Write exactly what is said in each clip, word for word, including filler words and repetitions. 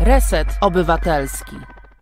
Reset Obywatelski.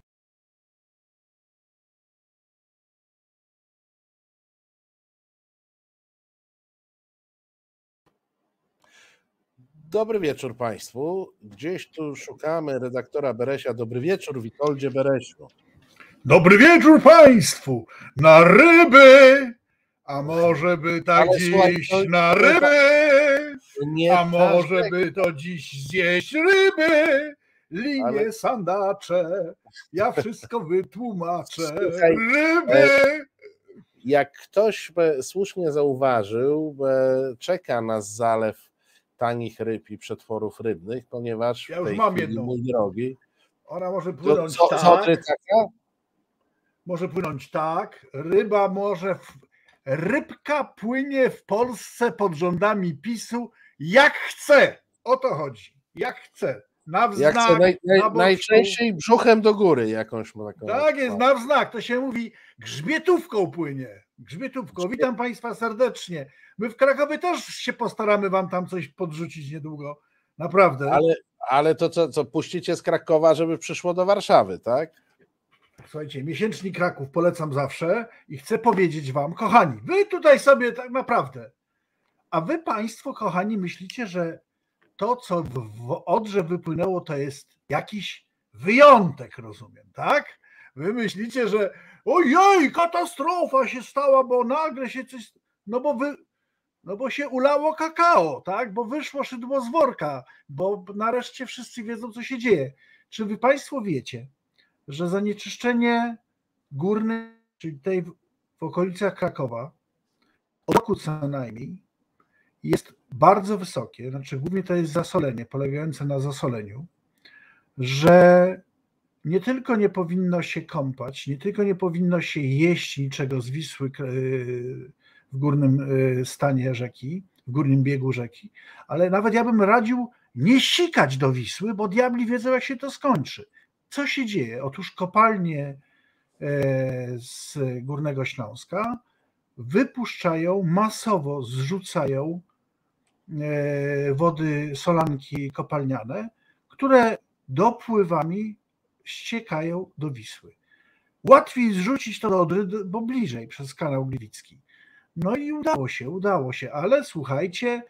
Dobry wieczór Państwu. Gdzieś tu szukamy redaktora Beresia. Dobry wieczór, Witoldzie Beresiu. Dobry wieczór Państwu. Na ryby. A może by tak Ale dziś słuchaj, to, na to, ryby. nie A może każdy... by to dziś zjeść ryby. Linie, ale... sandacze. Ja wszystko wytłumaczę. Słuchaj, ryby. Jak ktoś słusznie zauważył, czeka nas zalew tanich ryb i przetworów rybnych, ponieważ ja w już tej mam chwili, jedną. mój drogi, ona może płynąć co, tak. Co ty taka? Może płynąć tak. Ryba może... W... Rybka płynie w Polsce pod rządami PiSu jak chce. O to chodzi. Jak chce. Na wznak, jak chce, naj, naj, na najczęściej brzuchem do góry jakąś ma taką. Tak jest, na wznak. To się mówi grzbietówką płynie. Grzbietówką. Witam Państwa serdecznie. My w Krakowie też się postaramy Wam tam coś podrzucić niedługo. Naprawdę. Ale, ale to co, co puścicie z Krakowa, żeby przyszło do Warszawy, tak? Słuchajcie, miesięcznik Kraków polecam zawsze i chcę powiedzieć Wam, kochani, Wy tutaj sobie tak naprawdę, a Wy Państwo, kochani, myślicie, że to, co w Odrze wypłynęło, to jest jakiś wyjątek, rozumiem, tak? Wy myślicie, że ojej, katastrofa się stała, bo nagle się coś, no bo wy, no bo się ulało kakao, tak? Bo wyszło szydło z worka, bo nareszcie wszyscy wiedzą, co się dzieje. Czy Wy Państwo wiecie, że zanieczyszczenie górne, czyli tej w okolicach Krakowa, od roku co najmniej, jest bardzo wysokie, znaczy głównie to jest zasolenie, polegające na zasoleniu, że nie tylko nie powinno się kąpać, nie tylko nie powinno się jeść niczego z Wisły w górnym stanie rzeki, w górnym biegu rzeki, ale nawet ja bym radził nie sikać do Wisły, bo diabli wiedzą, jak się to skończy. Co się dzieje? Otóż kopalnie z Górnego Śląska wypuszczają, masowo zrzucają wody solanki kopalniane, które dopływami ściekają do Wisły. Łatwiej zrzucić to do Odry, bo bliżej przez kanał Gliwicki. No i udało się, udało się, ale słuchajcie,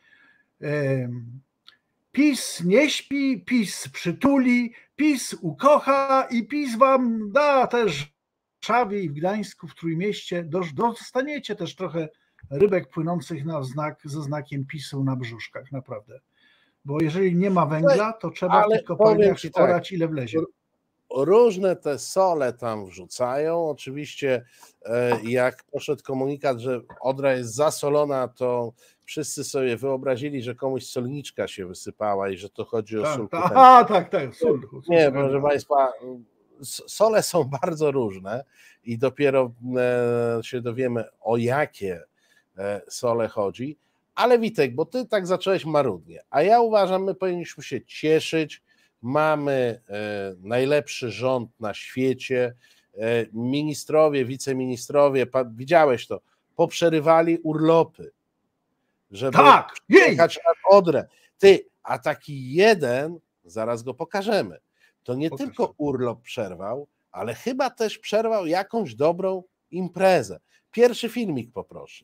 PiS nie śpi, PiS przytuli, PiS ukocha i PiS wam da też w Warszawie i w Gdańsku, w Trójmieście, dostaniecie też trochę rybek płynących na znak, ze znakiem PiSu na brzuszkach, naprawdę. Bo jeżeli nie ma węgla, to trzeba ale w tych kopalniach orać tak, ile wlezie. Różne te sole tam wrzucają. Oczywiście jak poszedł komunikat, że Odra jest zasolona, to wszyscy sobie wyobrazili, że komuś solniczka się wysypała i że to chodzi o tak, sól. Tak, aha, tak, tak. Sól, sól, nie, proszę Państwa, sole są bardzo różne i dopiero się dowiemy, o jakie sole chodzi. Ale Witek, bo ty tak zacząłeś marudnie, a ja uważam, my powinniśmy się cieszyć. Mamy najlepszy rząd na świecie. Ministrowie, wiceministrowie, widziałeś to, poprzerywali urlopy, żeby tak, jechać na Odrę. Ty, a taki jeden, zaraz go pokażemy, to nie Pokaż. tylko urlop przerwał, ale chyba też przerwał jakąś dobrą imprezę. Pierwszy filmik poproszę.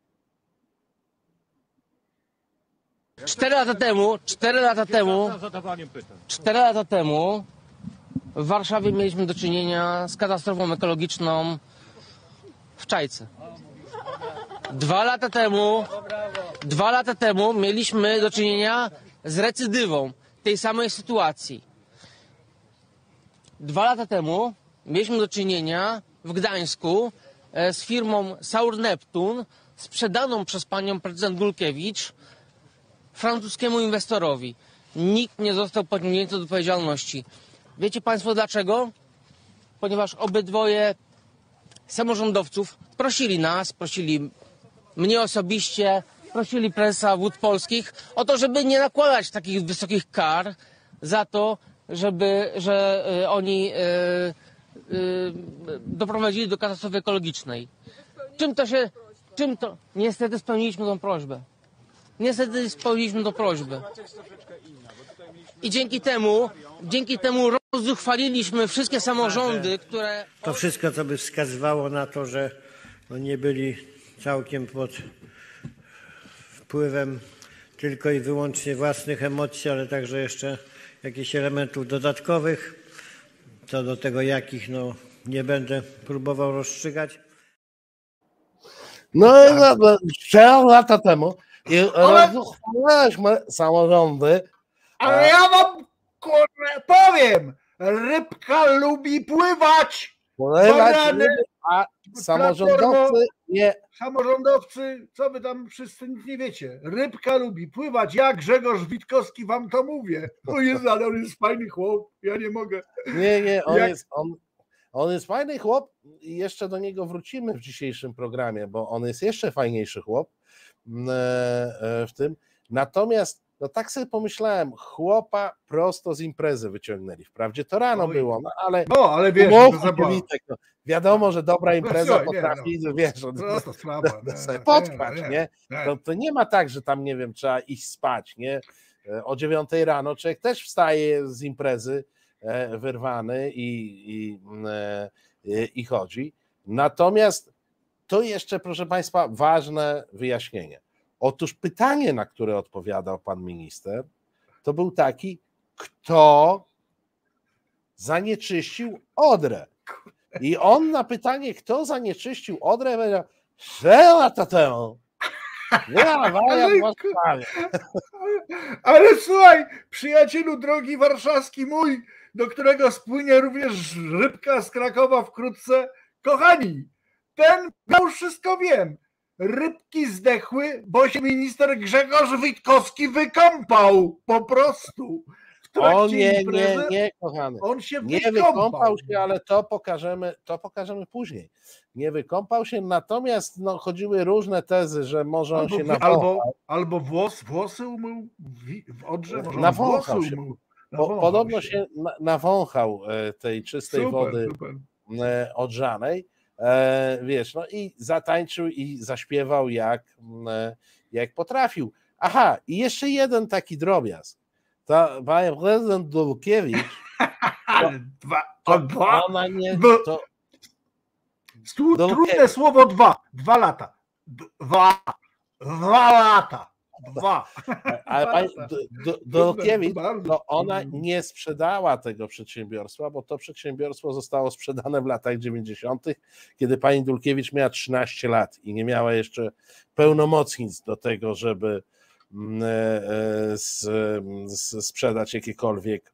Cztery lata temu, cztery lata temu, cztery lata temu w Warszawie mieliśmy do czynienia z katastrofą ekologiczną w Czajce. Dwa lata temu, dwa lata temu mieliśmy do czynienia z recydywą tej samej sytuacji. Dwa lata temu mieliśmy do czynienia w Gdańsku z firmą Saur Neptun, sprzedaną przez panią prezydent Gulkiewicz francuskiemu inwestorowi. Nikt nie został pociągnięty do odpowiedzialności. Wiecie Państwo dlaczego? Ponieważ obydwoje samorządowców prosili nas, prosili mnie osobiście, prosili prezesa Wód Polskich o to, żeby nie nakładać takich wysokich kar za to, żeby, że y, oni y, y, doprowadzili do katastrofy ekologicznej. Czym to się... Czym to... Niestety spełniliśmy tą prośbę. Niestety spełniliśmy tą prośbę. i dzięki temu, dzięki temu rozzuchwaliliśmy wszystkie samorządy, które... To wszystko, co by wskazywało na to, że no nie byli całkiem pod wpływem tylko i wyłącznie własnych emocji, ale także jeszcze jakichś elementów dodatkowych. Co do tego jakich, no nie będę próbował rozstrzygać. No i no, no, cztery lata temu i rozchwalaliśmy samorządy. Ale ja wam kurwa powiem, rybka lubi pływać. Pływać, Barany, a samorządowcy nie. Samorządowcy, co wy tam wszyscy nic nie wiecie. Rybka lubi pływać. Ja, Grzegorz Witkowski, wam to mówię. O Jezu, ale on jest fajny chłop. Ja nie mogę. Nie, nie, on Jak... jest on, on jest fajny chłop i jeszcze do niego wrócimy w dzisiejszym programie, bo on jest jeszcze fajniejszy chłop w tym. Natomiast no tak sobie pomyślałem, chłopa prosto z imprezy wyciągnęli. Wprawdzie to rano Oj. było, no ale, No, ale wiesz, umówmy to zabawa. Witek, no, wiadomo, że dobra impreza No, nie, potrafi, no. wiesz, Prosta sprawa. no, Nie, sobie nie, potrwać, nie, nie? nie. To, to nie ma tak, że tam, nie wiem, trzeba iść spać, nie? O dziewiątej rano człowiek też wstaje z imprezy e, wyrwany i, i, e, i chodzi. Natomiast to jeszcze, proszę Państwa, ważne wyjaśnienie. Otóż pytanie, na które odpowiadał pan minister, to był taki, kto zanieczyścił Odrę. I on na pytanie, kto zanieczyścił Odrę, powiedział, cztery lata temu. Ja, ale, ja ale, ale słuchaj, przyjacielu drogi warszawski mój, do którego spłynie również rybka z Krakowa wkrótce, kochani, ten, ja już wszystko wiem. Rybki zdechły, bo się minister Grzegorz Witkowski wykąpał po prostu. W O nie, nie, imprezy nie, kochany. on się Nie wykąpał. wykąpał się, ale to pokażemy, to pokażemy później. Nie wykąpał się, natomiast no, chodziły różne tezy, że może on Albo, się wi- nawąchał. albo, albo włos, włosy umył w, w Odrze, może on Nawąchał włosy się. umył. Po, Nawąchał podobno się na- nawąchał e, tej czystej Super, wody super. e, odrzanej, e, wiesz, no i zatańczył i zaśpiewał jak, e, jak potrafił. Aha, i jeszcze jeden taki drobiazg. Ta pani prezydent Dulkiewicz, Ale dwa, to o, dwa, ona nie, bo- to, Stu- Dulkiewicz. trudne słowo dwa, dwa lata. Dwa, dwa lata. Dwa. ale pani D- D- Dulkiewicz, Bardzo. to ona nie sprzedała tego przedsiębiorstwa, bo to przedsiębiorstwo zostało sprzedane w latach dziewięćdziesiątych, kiedy pani Dulkiewicz miała trzynaście lat i nie miała jeszcze pełnomocnictw do tego, żeby mm, e, s- s- sprzedać jakiekolwiek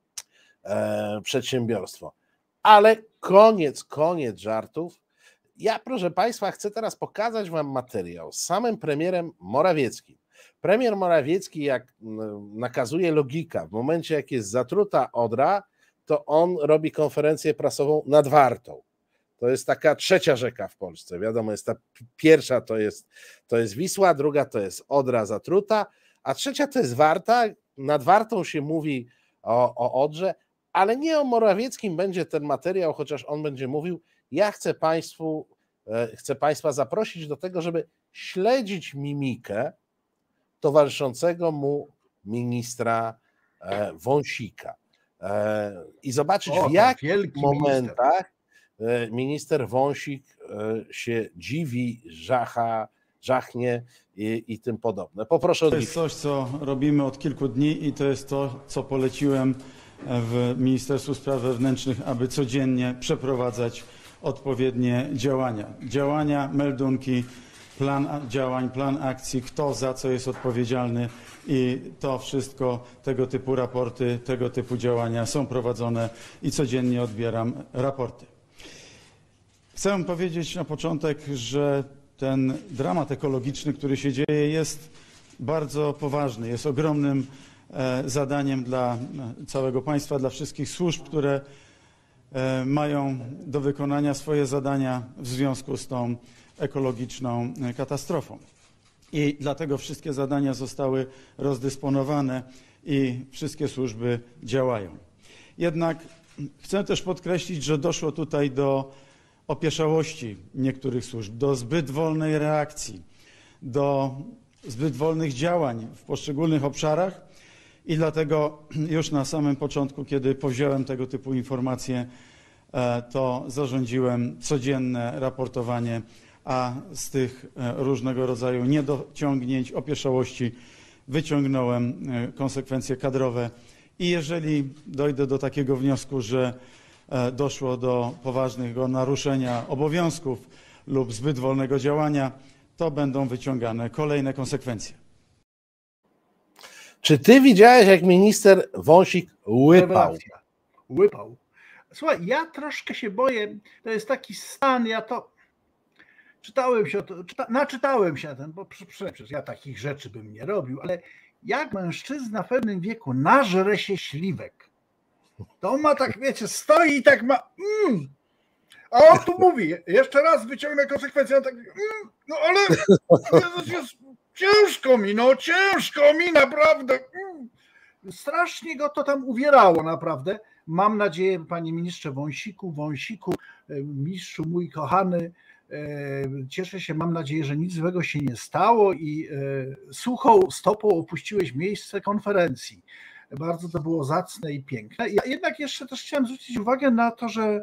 e, przedsiębiorstwo. Ale koniec, koniec żartów. Ja, proszę Państwa, chcę teraz pokazać Wam materiał z samym premierem Morawieckim. Premier Morawiecki, jak mm, nakazuje logika, w momencie jak jest zatruta Odra, to on robi konferencję prasową nad Wartą. To jest taka trzecia rzeka w Polsce. Wiadomo, jest ta pierwsza to jest, to jest Wisła, druga to jest Odra zatruta, a trzecia to jest Warta. Nad Wartą się mówi o, o Odrze, ale nie o Morawieckim będzie ten materiał, chociaż on będzie mówił. Ja chcę Państwu, e, chcę Państwa zaprosić do tego, żeby śledzić mimikę towarzyszącego mu ministra e, Wąsika e, i zobaczyć, O, w jakich wielki momentach e, minister Wąsik e, się dziwi, żacha, żachnie i, i tym podobne. Poproszę o To jest coś, co robimy od kilku dni i to jest to, co poleciłem w Ministerstwu Spraw Wewnętrznych, aby codziennie przeprowadzać odpowiednie działania. Działania, meldunki, plan działań, plan akcji, kto za co jest odpowiedzialny i to wszystko, tego typu raporty, tego typu działania są prowadzone i codziennie odbieram raporty. Chcę powiedzieć na początek, że ten dramat ekologiczny, który się dzieje, jest bardzo poważny, jest ogromnym zadaniem dla całego państwa, dla wszystkich służb, które mają do wykonania swoje zadania w związku z tą ekologiczną katastrofą. I dlatego wszystkie zadania zostały rozdysponowane i wszystkie służby działają. Jednak chcę też podkreślić, że doszło tutaj do opieszałości niektórych służb, do zbyt wolnej reakcji, do zbyt wolnych działań w poszczególnych obszarach I dlatego już na samym początku, kiedy powziąłem tego typu informacje, to zarządziłem codzienne raportowanie, a z tych różnego rodzaju niedociągnięć, opieszałości wyciągnąłem konsekwencje kadrowe. I jeżeli dojdę do takiego wniosku, że doszło do poważnego naruszenia obowiązków lub zbyt wolnego działania, to będą wyciągane kolejne konsekwencje. Czy ty widziałeś, jak minister Wąsik łypał? Rewelacja. Łypał. Słuchaj, ja troszkę się boję, to jest taki stan, ja to czytałem się, o to, czyta, naczytałem się na ten, bo przecież ja takich rzeczy bym nie robił, ale jak mężczyzna w pewnym wieku nażre się śliwek, to on ma tak, wiecie, stoi i tak ma, mm, a on tu mówi, jeszcze raz wyciągnę konsekwencje, on tak, mm, no ale Jezus, jest, ciężko mi, no ciężko mi, naprawdę. Mm. Strasznie go to tam uwierało, naprawdę. Mam nadzieję, panie ministrze Wąsiku, Wąsiku, mistrzu mój kochany, cieszę się, mam nadzieję, że nic złego się nie stało i suchą stopą opuściłeś miejsce konferencji. Bardzo to było zacne i piękne. Ja jednak jeszcze też chciałem zwrócić uwagę na to, że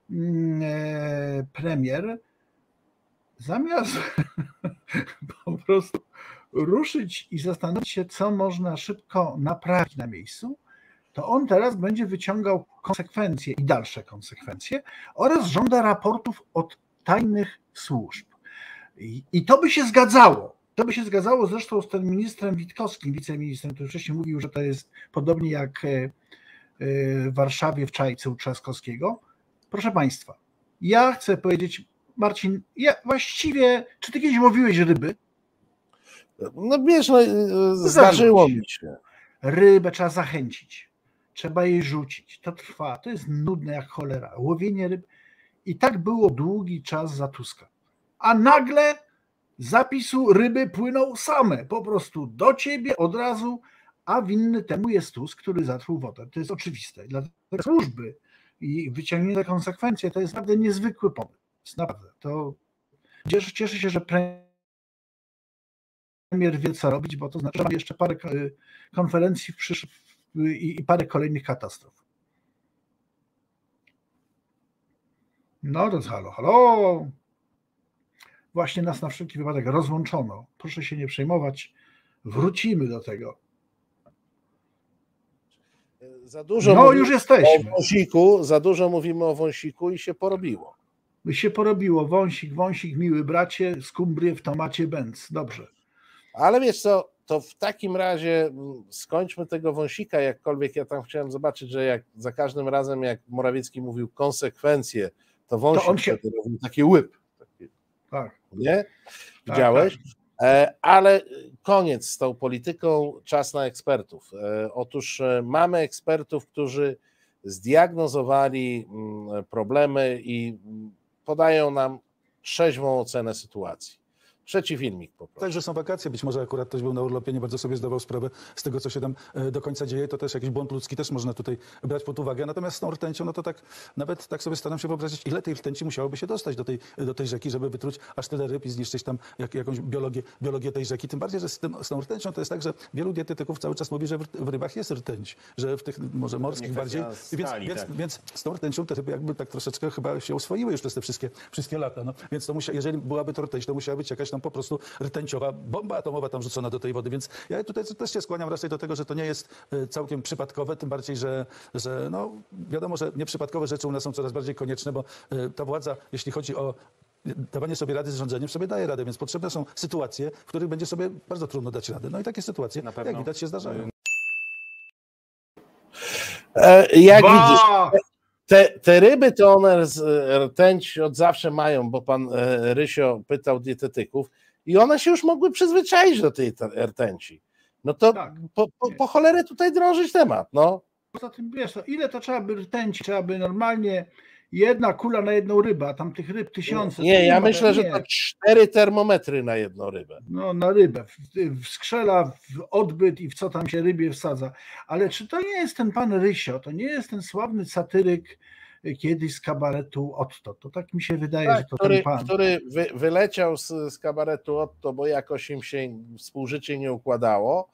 premier zamiast po prostu ruszyć i zastanowić się, co można szybko naprawić na miejscu, to on teraz będzie wyciągał konsekwencje i dalsze konsekwencje oraz żąda raportów od tajnych służb. I, i to by się zgadzało. To by się zgadzało zresztą z tym ministrem Witkowskim, wiceministrem, który wcześniej mówił, że to jest podobnie jak w Warszawie w Czajce u Trzaskowskiego. Proszę państwa, ja chcę powiedzieć, Marcin, ja właściwie, czy ty kiedyś łowiłeś ryby? No wiesz, no, zdarzyło mi się. Rybę trzeba zachęcić, trzeba jej rzucić, to trwa, to jest nudne jak cholera, łowienie ryb i tak było długi czas za Tuska. A nagle zapisu ryby płyną same, po prostu do ciebie od razu, a winny temu jest Tusk, który zatruł wodę. To jest oczywiste. Dlatego służby i wyciągnięte konsekwencje to jest naprawdę niezwykły pomysł. Naprawdę. To cieszę, cieszę się, że premier wie, co robić, bo to znaczy, że ma jeszcze parę konferencji w przysz... i parę kolejnych katastrof. No to jest halo, halo. Właśnie nas na wszelki wypadek rozłączono. Proszę się nie przejmować. Wrócimy do tego. Za dużo no już jesteśmy. O wąsiku, za dużo mówimy o wąsiku i się porobiło. I się porobiło. Wąsik, wąsik, miły bracie, skumbrie w tomacie bęc. Dobrze. Ale wiesz co, to w takim razie skończmy tego wąsika, jakkolwiek ja tam chciałem zobaczyć, że jak za każdym razem, jak Morawiecki mówił konsekwencje, to wąsik to on się... robił taki łyb. Taki, tak. Nie? Widziałeś? Tak, tak. Ale koniec z tą polityką, czas na ekspertów. Otóż mamy ekspertów, którzy zdiagnozowali problemy i podają nam trzeźwą ocenę sytuacji. Trzeci filmik po prostu. Także są wakacje, być może akurat ktoś był na urlopie, nie bardzo sobie zdawał sprawę z tego, co się tam do końca dzieje, to też jakiś błąd ludzki też można tutaj brać pod uwagę. Natomiast z tą rtęcią, no to tak nawet tak sobie staram się wyobrazić, ile tej rtęci musiałoby się dostać do tej, do tej rzeki, żeby wytruć aż tyle ryb i zniszczyć tam jak, jakąś biologię, biologię tej rzeki. Tym bardziej, że z, tym, z tą rtęcią to jest tak, że wielu dietetyków cały czas mówi, że w, w rybach jest rtęć, że w tych może morskich bardziej. Stali, więc, tak. więc, więc z tą rtęcią te ryby jakby tak troszeczkę chyba się oswoiły już przez te wszystkie, wszystkie lata. No. Więc to musia, jeżeli byłaby to rtęć, to musiała być jakaś tam po prostu rtęciowa bomba atomowa tam rzucona do tej wody, więc ja tutaj też się skłaniam raczej do tego, że to nie jest całkiem przypadkowe, tym bardziej, że, że no wiadomo, że nieprzypadkowe rzeczy u nas są coraz bardziej konieczne, bo ta władza, jeśli chodzi o dawanie sobie rady z rządzeniem, sobie daje radę, więc potrzebne są sytuacje, w których będzie sobie bardzo trudno dać radę. No i takie sytuacje, jak widać, się zdarzają. E, jak ba! widzisz, te, te ryby to one rtęć od zawsze mają, bo pan Rysio pytał dietetyków, i one się już mogły przyzwyczaić do tej rtęci. No to tak, po, po, po cholerę tutaj drążyć temat, no. Poza tym wiesz, no, ile to trzeba by rtęci, trzeba by normalnie jedna kula na jedną rybę, a tam tych ryb tysiące. Nie, ja myślę, nie. że to cztery termometry na jedną rybę. No na rybę, w, w skrzela, w odbyt i w co tam się rybie wsadza. Ale czy to nie jest ten pan Rysio, to nie jest ten sławny satyryk kiedyś z kabaretu Otto. To tak mi się wydaje, tak, że to który, ten pan. Który wy, wyleciał z, z kabaretu Otto, bo jakoś im się współżycie nie układało.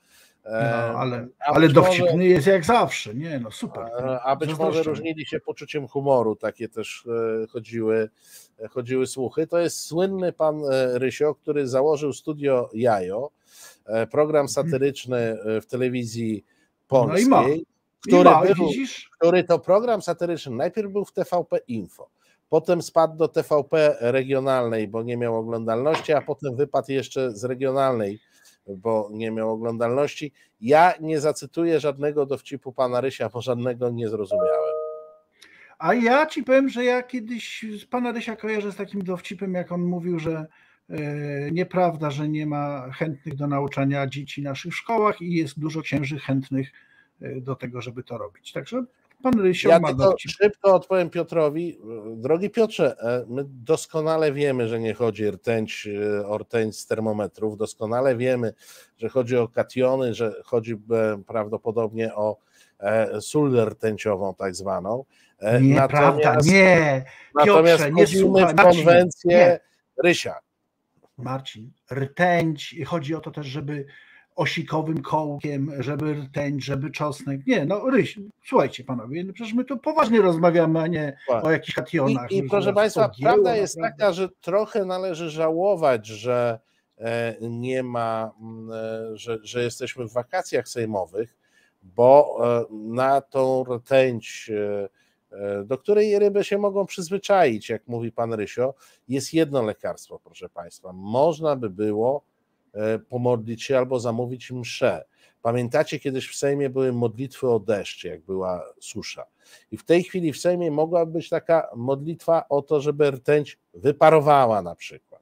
No, ale a ale być dowcipny może, jest jak zawsze, nie no super. a być może różnili się poczuciem humoru, takie też chodziły, chodziły słuchy. To jest słynny pan Rysio, który założył studio Jajo, program satyryczny w telewizji polskiej, no i ma. Który, I ma, był, widzisz? który to program satyryczny najpierw był w T V P Info, potem spadł do T V P regionalnej, bo nie miał oglądalności, a potem wypadł jeszcze z regionalnej, bo nie miał oglądalności. Ja nie zacytuję żadnego dowcipu pana Rysia, bo żadnego nie zrozumiałem. A ja ci powiem, że ja kiedyś z pana Rysia kojarzę z takim dowcipem, jak on mówił, że e, nieprawda, że nie ma chętnych do nauczania dzieci w naszych szkołach i jest dużo księży chętnych do tego, żeby to robić. Także pan Rysio ja ma tylko dowcip. szybko odpowiem Piotrowi. Drogi Piotrze, my doskonale wiemy, że nie chodzi rtęć, o rtęć z termometrów, doskonale wiemy, że chodzi o kationy, że chodzi prawdopodobnie o sól rtęciową tak zwaną. Nieprawda, nie, Natomiast Piotrze, nie słuchaj, w konwencję Marcin, Rysia. Marcin, rtęć, chodzi o to też, żeby osikowym kołkiem, żeby rtęć, żeby czosnek. Nie, no Ryś, słuchajcie panowie, no przecież my tu poważnie rozmawiamy, a nie o jakichś kationach. I, i proszę Państwa, prawda jest taka, że trochę należy żałować, że nie ma, że, że jesteśmy w wakacjach sejmowych, bo na tą rtęć, do której ryby się mogą przyzwyczaić, jak mówi pan Rysio, jest jedno lekarstwo, proszę Państwa. Można by było pomodlić się albo zamówić mszę. Pamiętacie, kiedyś w Sejmie były modlitwy o deszcz, jak była susza. I w tej chwili w Sejmie mogła być taka modlitwa o to, żeby rtęć wyparowała na przykład.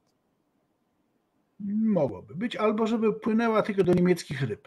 Mogłoby być, albo żeby płynęła tylko do niemieckich ryb.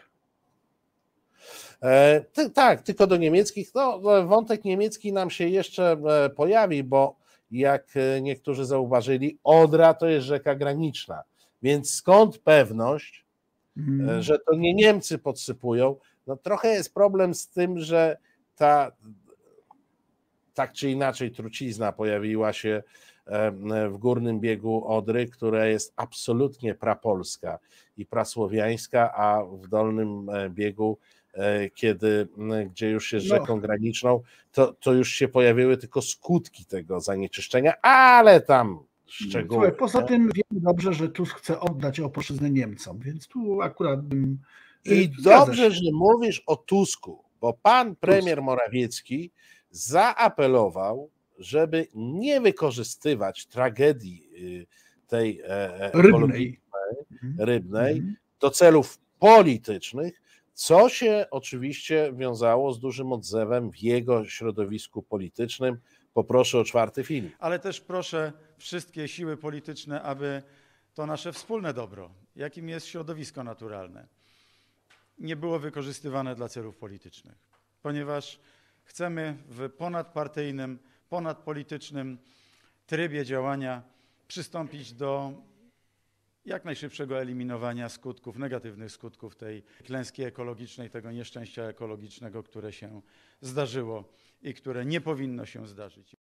E, ty, tak, tylko do niemieckich. No, wątek niemiecki nam się jeszcze pojawi, bo jak niektórzy zauważyli, Odra to jest rzeka graniczna. Więc skąd pewność, hmm. że to nie Niemcy podsypują? No trochę jest problem z tym, że ta tak czy inaczej trucizna pojawiła się w górnym biegu Odry, która jest absolutnie prapolska i prasłowiańska, a w dolnym biegu, kiedy, gdzie już jest rzeką no. graniczną, to, to już się pojawiły tylko skutki tego zanieczyszczenia, ale tam szczegóły. Słuchaj, poza tym wiemy dobrze, że Tusk chce oddać opolszczyznę Niemcom, więc tu akurat bym... I dobrze, że mówisz o Tusku, bo pan premier Tusk. Morawiecki zaapelował, żeby nie wykorzystywać tragedii tej rybnej, rybnej mm. do celów politycznych, co się oczywiście wiązało z dużym odzewem w jego środowisku politycznym. Poproszę o czwarty film. Ale też proszę wszystkie siły polityczne, aby to nasze wspólne dobro, jakim jest środowisko naturalne, nie było wykorzystywane dla celów politycznych, ponieważ chcemy w ponadpartyjnym, ponadpolitycznym trybie działania przystąpić do jak najszybszego eliminowania skutków, negatywnych skutków tej klęski ekologicznej, tego nieszczęścia ekologicznego, które się zdarzyło i które nie powinno się zdarzyć.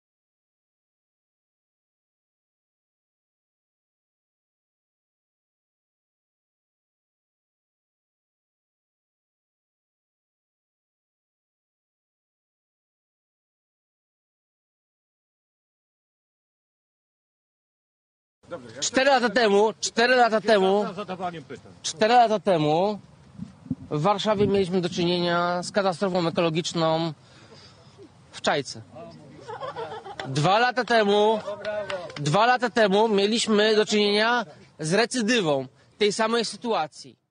Cztery lata temu, cztery lata temu, cztery lata temu w Warszawie mieliśmy do czynienia z katastrofą ekologiczną w Czajce. Dwa lata temu, dwa lata temu mieliśmy do czynienia z recydywą tej samej sytuacji.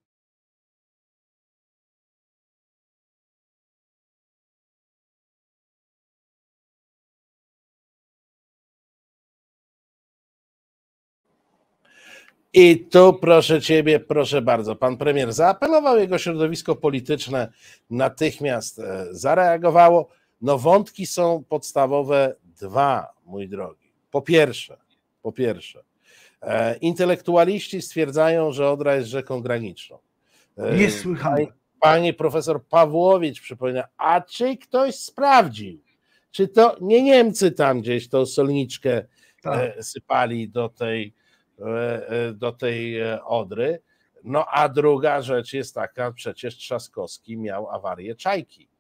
I tu proszę ciebie, proszę bardzo, pan premier zaapelował, jego środowisko polityczne natychmiast zareagowało. No wątki są podstawowe dwa, mój drogi. Po pierwsze, po pierwsze, e, intelektualiści stwierdzają, że Odra jest rzeką graniczną. E, Niesłychane. Pani profesor Pawłowicz przypomina, a czy ktoś sprawdził, czy to nie Niemcy tam gdzieś tą solniczkę tak. e, sypali do tej do tej Odry. No a druga rzecz jest taka, przecież Trzaskowski miał awarię Czajki.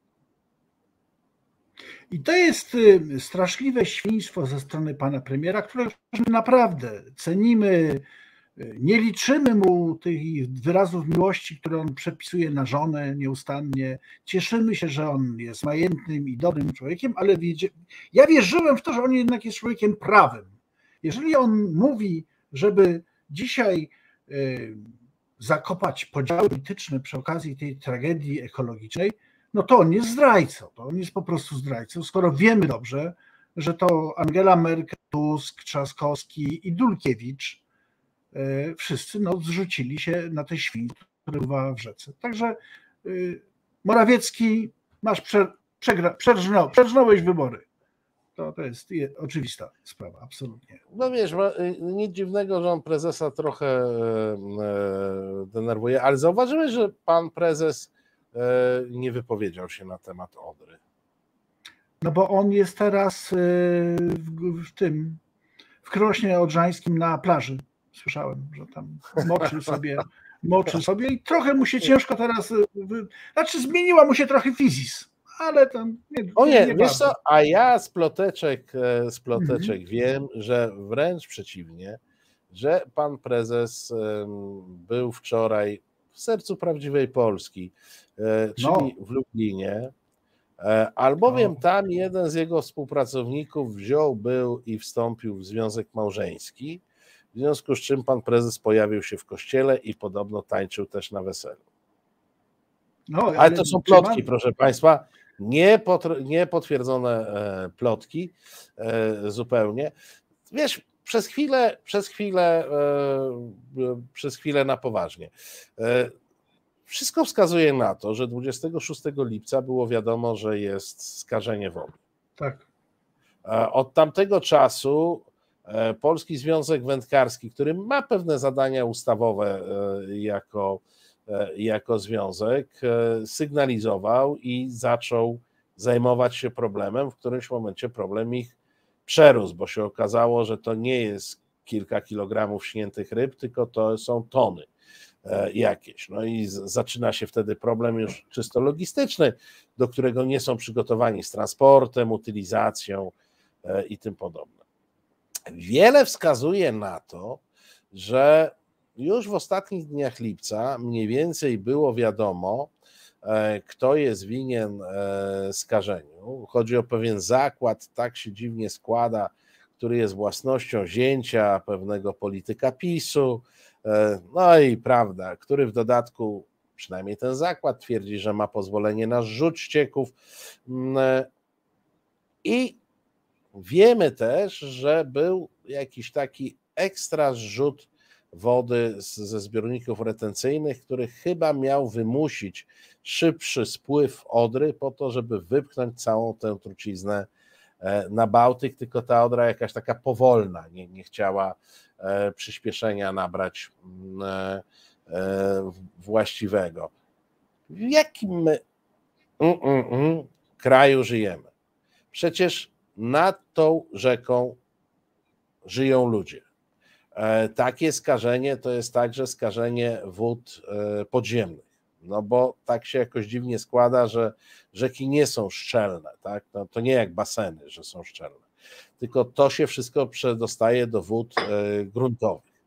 I to jest straszliwe świństwo ze strony pana premiera, które naprawdę cenimy, nie liczymy mu tych wyrazów miłości, które on przepisuje na żonę nieustannie. Cieszymy się, że on jest majętnym i dobrym człowiekiem, ale ja wierzyłem w to, że on jednak jest człowiekiem prawym. Jeżeli on mówi, żeby dzisiaj zakopać podziały polityczne przy okazji tej tragedii ekologicznej, no to on jest zdrajcą, to on jest po prostu zdrajcą, skoro wiemy dobrze, że to Angela Merkel, Tusk, Trzaskowski i Dulkiewicz wszyscy no, zrzucili się na te świnie, które bywa w rzece. Także Morawiecki, masz prze, przegra, przerżnął, przerżnąłeś wybory. To, to jest oczywista sprawa, absolutnie. No wiesz, nic dziwnego, że on prezesa trochę denerwuje, ale zauważyłeś, że pan prezes nie wypowiedział się na temat Odry. No bo on jest teraz w, w tym, w Krośnie Odrzańskim na plaży. Słyszałem, że tam moczy sobie, moczy sobie i trochę mu się ciężko teraz, znaczy zmieniła mu się trochę fizis, ale tam nie. O nie, nie wiesz co, bardzo. a ja z ploteczek, z ploteczek Mhm. wiem, że wręcz przeciwnie, że pan prezes był wczoraj w sercu prawdziwej Polski, czyli No. w Lublinie, albowiem No. tam jeden z jego współpracowników wziął, był i wstąpił w związek małżeński, w związku z czym pan prezes pojawił się w kościele i podobno tańczył też na weselu. No, ale, Ale to są plotki, mam... proszę państwa, nie, potr- nie potwierdzone plotki zupełnie. Wiesz, przez chwilę, przez chwilę, przez chwilę na poważnie. Wszystko wskazuje na to, że dwudziestego szóstego lipca było wiadomo, że jest skażenie wody. Tak. Od tamtego czasu Polski Związek Wędkarski, który ma pewne zadania ustawowe jako, jako związek, sygnalizował i zaczął zajmować się problemem. W którymś momencie problem ich przerósł, bo się okazało, że to nie jest kilka kilogramów śniętych ryb, tylko to są tony jakieś. No i zaczyna się wtedy problem już czysto logistyczny, do którego nie są przygotowani z transportem, utylizacją i tym podobne. Wiele wskazuje na to, że już w ostatnich dniach lipca mniej więcej było wiadomo, kto jest winien skażeniu. Chodzi o pewien zakład, tak się dziwnie składa, który jest własnością zięcia pewnego polityka PiSu. No i prawda, który w dodatku, przynajmniej ten zakład twierdzi, że ma pozwolenie na zrzut ścieków. I wiemy też, że był jakiś taki ekstra zrzut wody ze zbiorników retencyjnych, który chyba miał wymusić szybszy spływ Odry po to, żeby wypchnąć całą tę truciznę na Bałtyk, tylko ta Odra jakaś taka powolna, nie, nie chciała przyspieszenia nabrać właściwego. W jakim my mm, mm, mm, kraju żyjemy? Przecież nad tą rzeką żyją ludzie. Takie skażenie to jest także skażenie wód podziemnych, no bo tak się jakoś dziwnie składa, że rzeki nie są szczelne, tak? No to nie jak baseny, że są szczelne, tylko to się wszystko przedostaje do wód gruntowych.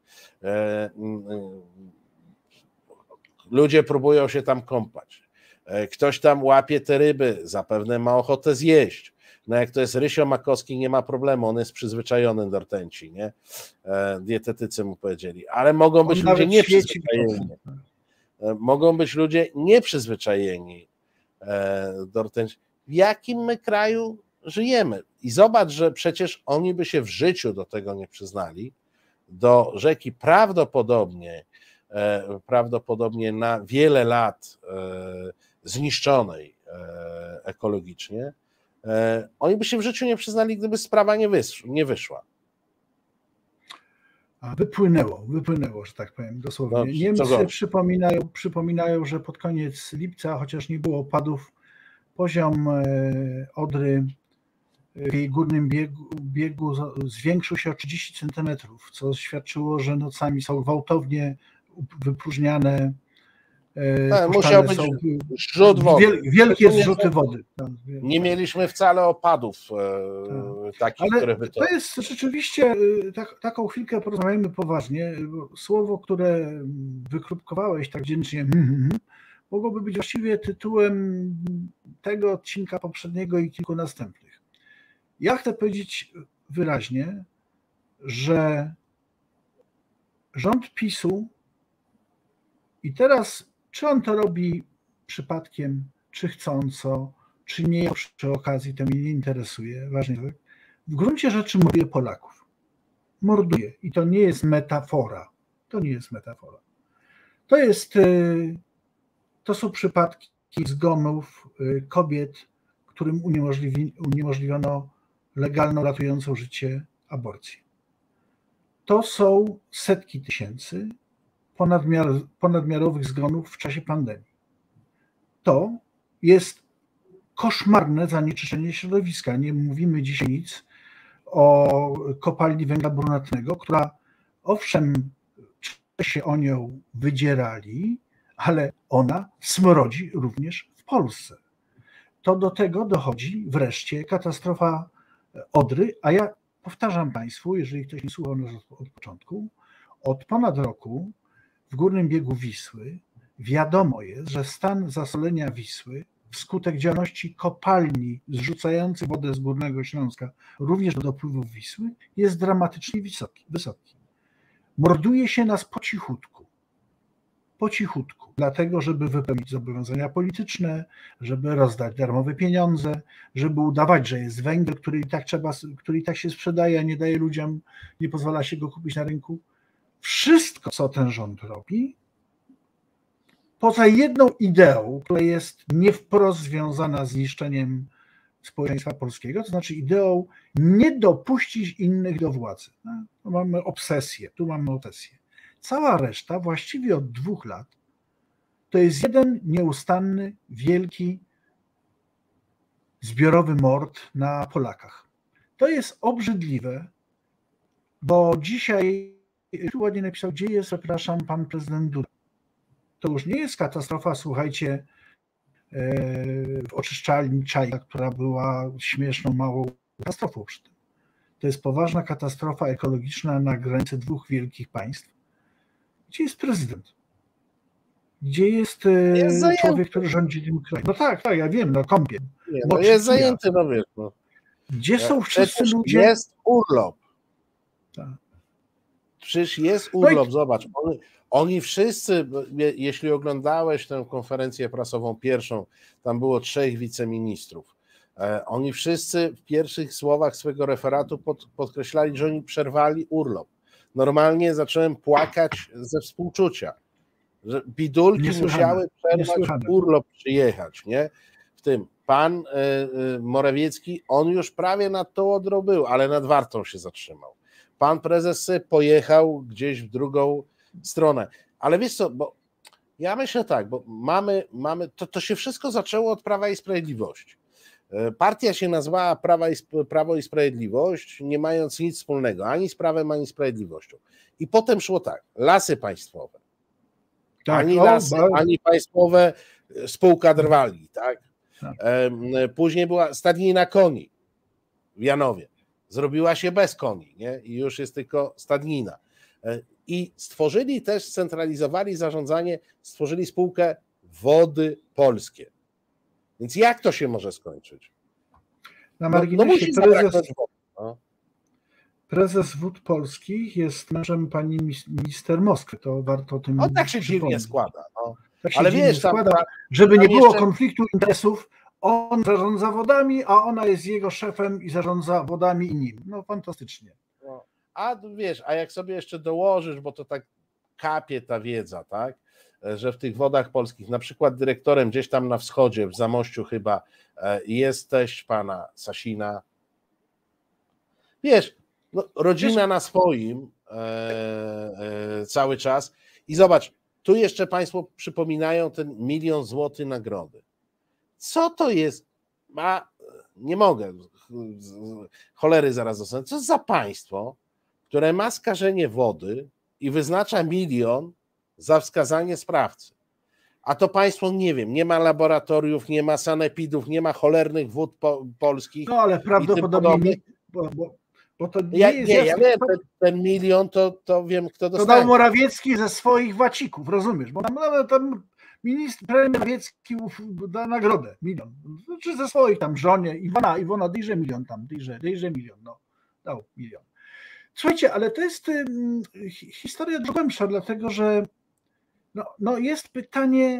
Ludzie próbują się tam kąpać, ktoś tam łapie te ryby, zapewne ma ochotę zjeść. No jak to jest Rysio Makowski, nie ma problemu, on jest przyzwyczajony do rtęci, nie? Dietetycy mu powiedzieli, ale mogą być ludzie nieprzyzwyczajeni. Mogą być ludzie nieprzyzwyczajeni do rtęci. W jakim my kraju żyjemy? I zobacz, że przecież oni by się w życiu do tego nie przyznali, do rzeki prawdopodobnie, prawdopodobnie na wiele lat zniszczonej ekologicznie, oni by się w życiu nie przyznali, gdyby sprawa nie, wysz, nie wyszła. A wypłynęło, wypłynęło, że tak powiem, dosłownie. Dobrze, Niemcy przypominają, przypominają, że pod koniec lipca, chociaż nie było opadów, poziom Odry w jej górnym biegu, biegu zwiększył się o trzydzieści centymetrów, co świadczyło, że nocami są gwałtownie wypróżniane. Tak, musiał być są zrzut wody. Wiel, wielkie zrzuty wody. Nie mieliśmy wcale opadów e, takich, Ale które by to... to jest rzeczywiście, tak, taką chwilkę porozmawiajmy poważnie. Słowo, które wykrópkowałeś tak wdzięcznie, mogłoby być właściwie tytułem tego odcinka poprzedniego i kilku następnych. Ja chcę powiedzieć wyraźnie, że rząd PiSu i teraz, czy on to robi przypadkiem, czy chcąco, czy nie przy okazji, to mnie nie interesuje, ważne, w gruncie rzeczy morduje Polaków. Morduje. I to nie jest metafora. To nie jest metafora. To jest, to są przypadki zgonów kobiet, którym uniemożliwi, uniemożliwiono legalną, ratującą życie aborcję. To są setki tysięcy ponadmiar, ponadmiarowych zgonów w czasie pandemii. To jest koszmarne zanieczyszczenie środowiska. Nie mówimy dzisiaj nic o kopalni węgla brunatnego, która owszem, się o nią wydzierali, ale ona smrodzi również w Polsce. To do tego dochodzi wreszcie katastrofa Odry, a ja powtarzam Państwu, jeżeli ktoś nie słuchał nas od początku, od ponad roku w górnym biegu Wisły wiadomo jest, że stan zasolenia Wisły wskutek działalności kopalni zrzucających wodę z Górnego Śląska również do dopływów Wisły jest dramatycznie wysoki. wysoki. Morduje się nas po cichutku. Po cichutku. Dlatego, żeby wypełnić zobowiązania polityczne, żeby rozdać darmowe pieniądze, żeby udawać, że jest węgiel, który i tak trzeba, który i tak się sprzedaje, a nie daje ludziom, nie pozwala się go kupić na rynku. Wszystko, co ten rząd robi, poza jedną ideą, która jest nie wprost związana z niszczeniem społeczeństwa polskiego, to znaczy ideą nie dopuścić innych do władzy. No, tu mamy obsesję, tu mamy obsesję. Cała reszta właściwie od dwóch lat to jest jeden nieustanny, wielki, zbiorowy mord na Polakach. To jest obrzydliwe, bo dzisiaj, tu ładnie napisał, gdzie jest, przepraszam, pan prezydent Duda. To już nie jest katastrofa, słuchajcie, w oczyszczalni Czajka, która była śmieszną, małą katastrofą przy tym. To jest poważna katastrofa ekologiczna na granicy dwóch wielkich państw. Gdzie jest prezydent? Gdzie jest, jest człowiek, który rządzi tym krajem? No tak, tak, ja wiem, no kąpiel. Nie, no jest zajęty, no wiesz. No. Gdzie są wszyscy Przecież ludzie? Jest urlop. Tak. Przecież jest urlop, no i... zobacz. Oni, oni wszyscy, jeśli oglądałeś tę konferencję prasową pierwszą, tam było trzech wiceministrów. Oni wszyscy w pierwszych słowach swojego referatu pod, podkreślali, że oni przerwali urlop. Normalnie zacząłem płakać ze współczucia, że bidulki Niesłychane. musiały przerwać Niesłychane. urlop, przyjechać, nie? W tym pan Morawiecki, on już prawie nad tą Odrą był, ale nad Wartą się zatrzymał. Pan prezes pojechał gdzieś w drugą stronę. Ale wiesz co, bo ja myślę tak, bo mamy, mamy to, to się wszystko zaczęło od Prawa i Sprawiedliwości. Partia się nazwała Prawa i, Prawo i Sprawiedliwość, nie mając nic wspólnego ani z prawem, ani z sprawiedliwością. I potem szło tak, Lasy Państwowe. Tak, ani o, lasy, bardzo. ani państwowe, spółka Drwali, tak? tak? Później była stadnina koni w Janowie. Zrobiła się bez koni, nie? I już jest tylko stadnina. I stworzyli też, scentralizowali zarządzanie, stworzyli spółkę Wody Polskie. Więc jak to się może skończyć? Na marginesie no, no prezes, no. prezes Wód Polskich jest mężem pani minister Moskwy. To warto o tym On tak się dziwnie składa. No. Tak się Ale wiesz, tam, składa, tam, żeby tam nie było jeszcze... konfliktu interesów. On zarządza wodami, a ona jest jego szefem i zarządza wodami i nim. No fantastycznie. No. A wiesz, a jak sobie jeszcze dołożysz, bo to tak kapie ta wiedza, tak, że w tych Wodach Polskich, na przykład dyrektorem gdzieś tam na wschodzie, w Zamościu chyba, jest teść pana Sasina. Wiesz, no, rodzina na swoim e, e, cały czas i zobacz, tu jeszcze państwo przypominają ten milion złotych nagrody. Co to jest? Ma, nie mogę, cholery zaraz dostanę. Co za państwo, które ma skażenie wody i wyznacza milion za wskazanie sprawcy. A to państwo, nie wiem, nie ma laboratoriów, nie ma sanepidów, nie ma cholernych wód po, polskich. No ale prawdopodobnie, bo, bo, bo to nie ja, jest nie, jasne, ja wiem, ten, ten milion to, to wiem, kto to dostanie. dał Morawiecki ze swoich wacików, rozumiesz? Bo tam, tam minister premier Morawiecki da nagrodę, milion. Czy ze swoich tam żonie, Iwona, Iwona dyjże milion tam, dyjże, dyjże milion, no, dał milion. Słuchajcie, ale to jest um, historia głębsza, dlatego że no, no jest pytanie,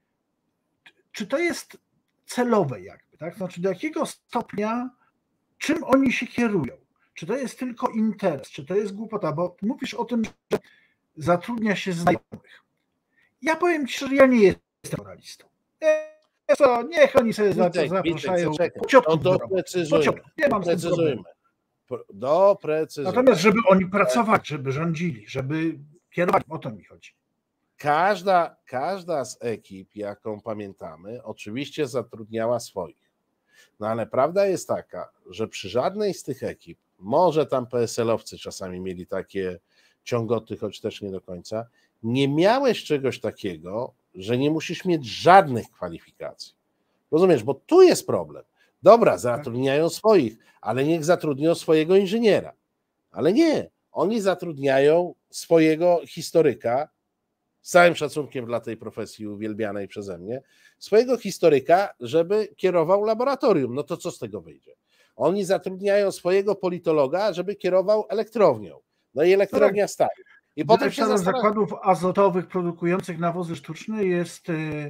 czy to jest celowe jakby, tak? Znaczy do jakiego stopnia, czym oni się kierują? Czy to jest tylko interes, czy to jest głupota? Bo mówisz o tym, że zatrudnia się znajomych. Ja powiem ci, że ja nie jestem moralistą. Co, niech oni sobie Witek, zapraszają. Witek, po ciotku to doprecyzujmy. Nie mam doprecyzujmy. Doprecyzujmy. Natomiast żeby oni pracowali, żeby rządzili, żeby kierowali, o to mi chodzi. Każda, każda z ekip, jaką pamiętamy, oczywiście zatrudniała swoich. No ale prawda jest taka, że przy żadnej z tych ekip, może tam P S L-owcy czasami mieli takie ciągoty, choć też nie do końca, nie miałeś czegoś takiego, że nie musisz mieć żadnych kwalifikacji. Rozumiesz, bo tu jest problem. Dobra, zatrudniają swoich, ale niech zatrudnią swojego inżyniera. Ale nie, oni zatrudniają swojego historyka, z całym szacunkiem dla tej profesji uwielbianej przeze mnie, swojego historyka, żeby kierował laboratorium. No to co z tego wyjdzie? Oni zatrudniają swojego politologa, żeby kierował elektrownią. No i elektrownia tak. stoi. I potem się zastanawia... zakładów azotowych produkujących nawozy sztuczne jest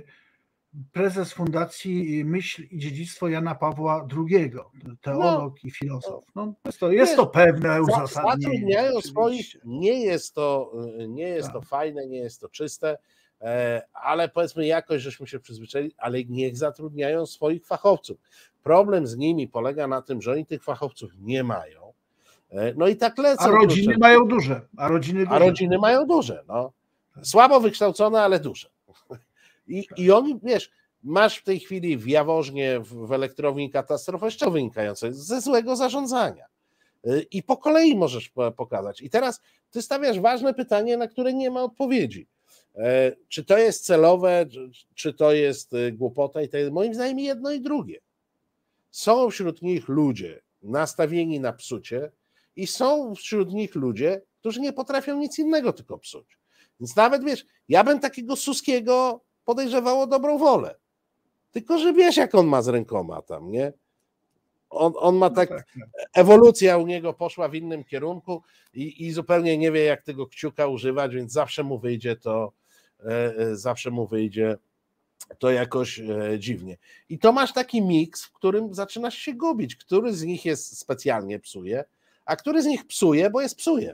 prezes Fundacji Myśl i Dziedzictwo Jana Pawła drugiego, teolog no, i filozof. No, jest to, jest to pewne uzasadnienie. Zatrudniają swoich, nie jest to, nie jest tak. to fajne, nie jest to czyste, ale powiedzmy jakoś żeśmy się przyzwyczaili, ale niech zatrudniają swoich fachowców. Problem z nimi polega na tym, że oni tych fachowców nie mają. No i tak lecą. A rodziny klucze. mają duże. A rodziny, duże. A rodziny mają duże. No. Słabo wykształcone, ale duże. I, I oni, wiesz, masz w tej chwili w Jaworznie, w, w elektrowni katastrofę, z czego wynikające? Ze złego zarządzania. I po kolei możesz pokazać. I teraz ty stawiasz ważne pytanie, na które nie ma odpowiedzi. Czy to jest celowe, czy to jest głupota? I to jest, moim zdaniem jedno i drugie. Są wśród nich ludzie nastawieni na psucie i są wśród nich ludzie, którzy nie potrafią nic innego tylko psuć. Więc nawet, wiesz, ja bym takiego Suskiego podejrzewał o dobrą wolę. Tylko, że wiesz, jak on ma z rękoma tam, nie? On, on ma tak, ewolucja u niego poszła w innym kierunku i, i zupełnie nie wie, jak tego kciuka używać, więc zawsze mu wyjdzie to, e, zawsze mu wyjdzie to jakoś e, dziwnie. I to masz taki miks, w którym zaczynasz się gubić, który z nich jest specjalnie psuje, a który z nich psuje, bo jest psuje.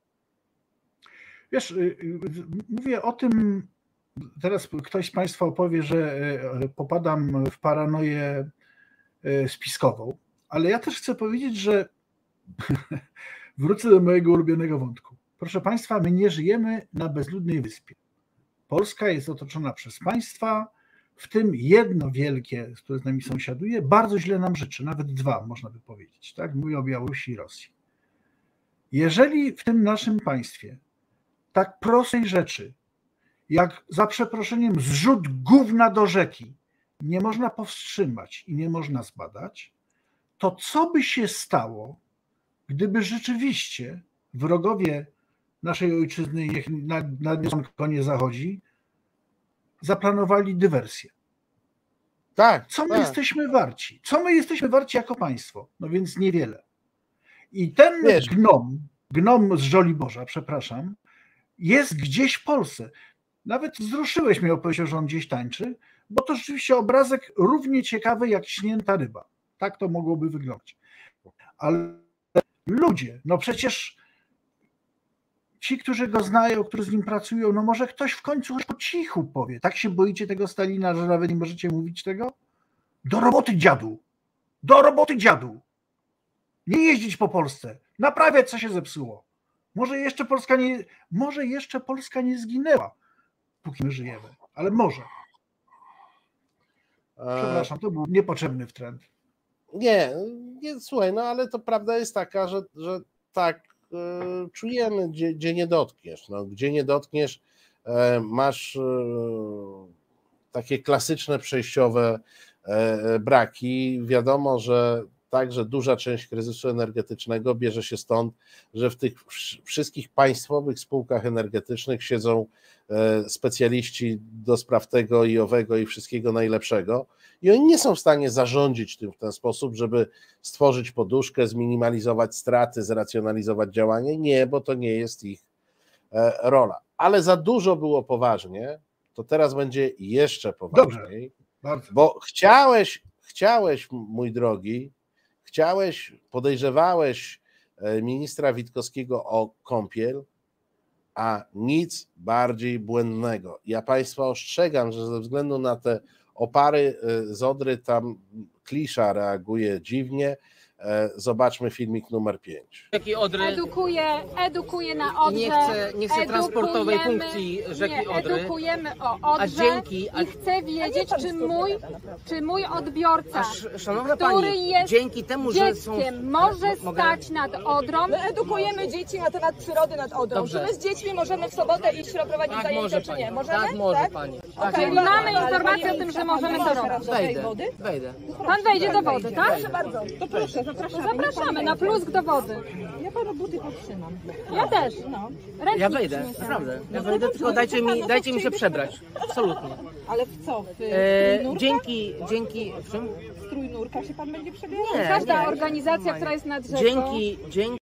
Wiesz, mówię o tym, teraz ktoś z Państwa opowie, że popadam w paranoję spiskową, ale ja też chcę powiedzieć, że wrócę do mojego ulubionego wątku. Proszę Państwa, my nie żyjemy na bezludnej wyspie. Polska jest otoczona przez państwa, w tym jedno wielkie, które z nami sąsiaduje, bardzo źle nam życzy, nawet dwa można by powiedzieć, tak? Mówię o Białorusi i Rosji. Jeżeli w tym naszym państwie tak prostej rzeczy, jak za przeproszeniem zrzut gówna do rzeki, nie można powstrzymać i nie można zbadać, to co by się stało, gdyby rzeczywiście wrogowie naszej ojczyzny, niech na niezłomko nie zachodzi, zaplanowali dywersję? Tak. Co my tak. jesteśmy warci? Co my jesteśmy warci jako państwo? No więc niewiele. I ten Wiesz, gnom, gnom z Żoliborza, przepraszam, jest gdzieś w Polsce. Nawet wzruszyłeś mnie opowieścią, że on gdzieś tańczy, bo to rzeczywiście obrazek równie ciekawy jak śnięta ryba. Tak to mogłoby wyglądać. Ale ludzie, no przecież ci, którzy go znają, którzy z nim pracują, no może ktoś w końcu po cichu powie. Tak się boicie tego Stalina, że nawet nie możecie mówić tego? Do roboty, dziadu! Do roboty, dziadu! Nie jeździć po Polsce, naprawiać, co się zepsuło. Może jeszcze Polska nie, może jeszcze Polska nie zginęła, póki my żyjemy, ale może. Przepraszam, to był niepotrzebny wtręt. Nie, nie, słuchaj, no ale to prawda jest taka, że, że tak yy, czujemy, gdzie, gdzie nie dotkniesz. No, gdzie nie dotkniesz, masz takie klasyczne przejściowe braki. Wiadomo, że także duża część kryzysu energetycznego bierze się stąd, że w tych wszystkich państwowych spółkach energetycznych siedzą specjaliści do spraw tego i owego i wszystkiego najlepszego i oni nie są w stanie zarządzić tym w ten sposób, żeby stworzyć poduszkę, zminimalizować straty, zracjonalizować działanie. Nie, bo to nie jest ich rola. Ale za dużo było poważnie, to teraz będzie jeszcze poważniej, bo chciałeś, chciałeś, mój drogi, chciałeś, podejrzewałeś ministra Witkowskiego o kąpiel, a nic bardziej błędnego. Ja Państwa ostrzegam, że ze względu na te opary z Odry tam klisza reaguje dziwnie. Zobaczmy filmik numer pięć. Rzeki Odry. Edukuje, edukuje na Odrze. Nie chcę, nie chcę transportowej funkcji rzeki nie, Odry. Edukujemy o Odrze a dzięki, a... i chcę wiedzieć, czy mój, czy mój odbiorca, a, szanowna który pani, jest dzięki temu, że są... może stać nad Odrą. My edukujemy dzieci na temat przyrody nad Odrą. Dobrze. Czy my z dziećmi możemy w sobotę iść prowadzić tak, zajęcia, może czy pani. nie? Możemy? Tak, może tak? pani. Okay. Czyli mamy informację o tym, że możemy to robić. Wejdę, wejdę. Pan wejdzie do wody, tak? Proszę bardzo. To proszę, zapraszamy. Zapraszamy na plusk do wody. Ja panu buty podtrzymam. Ja też. No. Ja wejdę, naprawdę. Ja wejdę, tylko dajcie mi, dajcie mi się przebrać. Absolutnie. Ale w co? W e, dzięki, dzięki... W czym? W trójnurkach się pan będzie przebierał? Nie, Każda nie. organizacja, która jest nad rzeką. Dzięki, dzięki.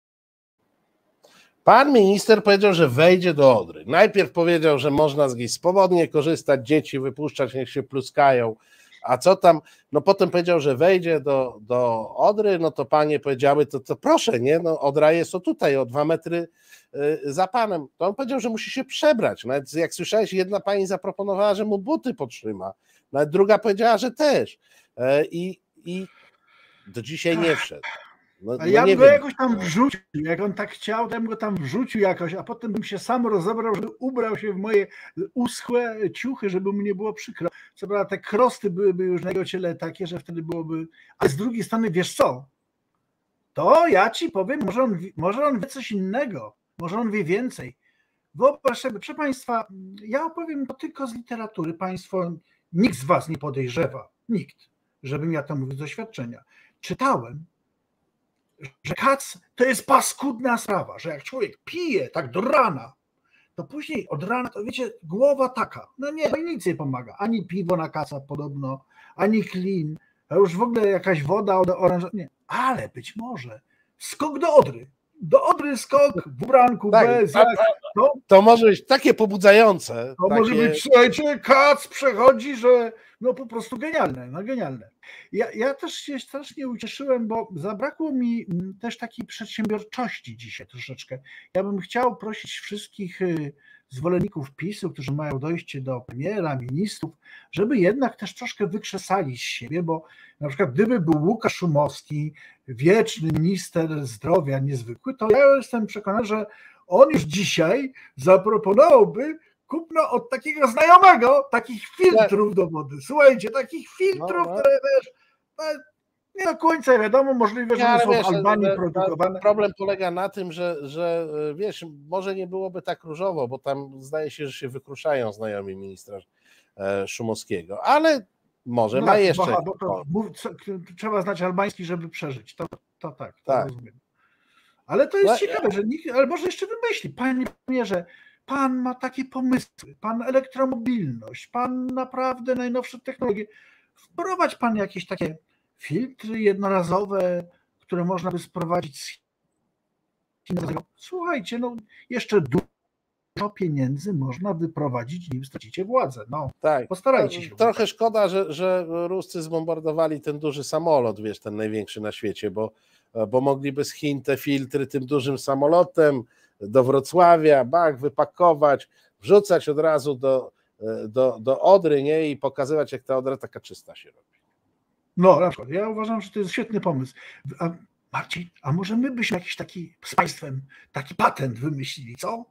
Pan minister powiedział, że wejdzie do Odry. Najpierw powiedział, że można z niej swobodnie korzystać, dzieci wypuszczać, niech się pluskają. A co tam? No potem powiedział, że wejdzie do, do Odry, no to panie powiedziały, to, to proszę, nie? No Odra jest o tutaj, o dwa metry za panem. To on powiedział, że musi się przebrać. Nawet jak słyszałeś, jedna pani zaproponowała, że mu buty podtrzyma. Nawet druga powiedziała, że też. I, i do dzisiaj nie wszedł. No, a no ja nie bym go wiem. jakoś tam wrzucił, jak on tak chciał, to bym go tam wrzucił jakoś, a potem bym się sam rozebrał, żeby ubrał się w moje uschłe ciuchy, żeby mu nie było przykro. Co prawda te krosty byłyby już na jego ciele takie, że wtedy byłoby... Ale z drugiej strony, wiesz co? To ja ci powiem, może on, może on wie coś innego, może on wie więcej. Wyobraź sobie, proszę Państwa, ja opowiem to tylko z literatury. Państwo, nikt z Was nie podejrzewa, nikt, żebym ja to mówił z doświadczenia. Czytałem, że kac to jest paskudna sprawa, że jak człowiek pije tak do rana, to później od rana, to wiecie, głowa taka, no nie, nic nie pomaga, ani piwo na kaca podobno, ani klin, a już w ogóle jakaś woda oranżowa, nie, ale być może skok do Odry, do Odry skok w ubranku, Tak, bez, a- jak, to, To może być takie pobudzające. to takie... może być, słuchajcie, kac przechodzi, że no po prostu genialne, no genialne. Ja, ja też się strasznie ucieszyłem, bo zabrakło mi też takiej przedsiębiorczości dzisiaj troszeczkę. Ja bym chciał prosić wszystkich zwolenników PiSu, którzy mają dojście do premiera, ministrów, żeby jednak też troszkę wykrzesali z siebie, bo na przykład gdyby był Łukasz Szumowski, wieczny minister zdrowia niezwykły, to ja jestem przekonany, że on już dzisiaj zaproponowałby kupno od takiego znajomego takich filtrów do wody. Słuchajcie, takich filtrów, No, no. które wiesz, no, nie do końca wiadomo, możliwe, że Nie, one ale są wiesz, w Albanii że- produkowane. Problem polega na tym, że, że wiesz, może nie byłoby tak różowo, bo tam zdaje się, że się wykruszają znajomi ministra e, Szumowskiego, ale może No ma tak, jeszcze. bo- bo to mów- co- trzeba znać albański, żeby przeżyć. To, to tak, to Tak. rozumiem. Ale to jest No, ciekawe, że nikt, ale może jeszcze wymyśli. Panie premierze, pan ma takie pomysły, pan elektromobilność, pan naprawdę najnowsze technologie. Wprowadź pan jakieś takie filtry jednorazowe, które można by sprowadzić z Chin. Słuchajcie, no jeszcze dużo pieniędzy można wyprowadzić, nim stracicie władzę. No, Tak. postarajcie się. Trochę szkoda, że, że Ruscy zbombardowali ten duży samolot, wiesz, ten największy na świecie, bo, bo mogliby z Chin te filtry tym dużym samolotem do Wrocławia, bach, wypakować, wrzucać od razu do, do, do Odry, nie? I pokazywać, jak ta Odra taka czysta się robi. No, na przykład. Ja uważam, że to jest świetny pomysł. A Marcin, a może my byśmy jakiś taki z państwem taki patent wymyślili, co?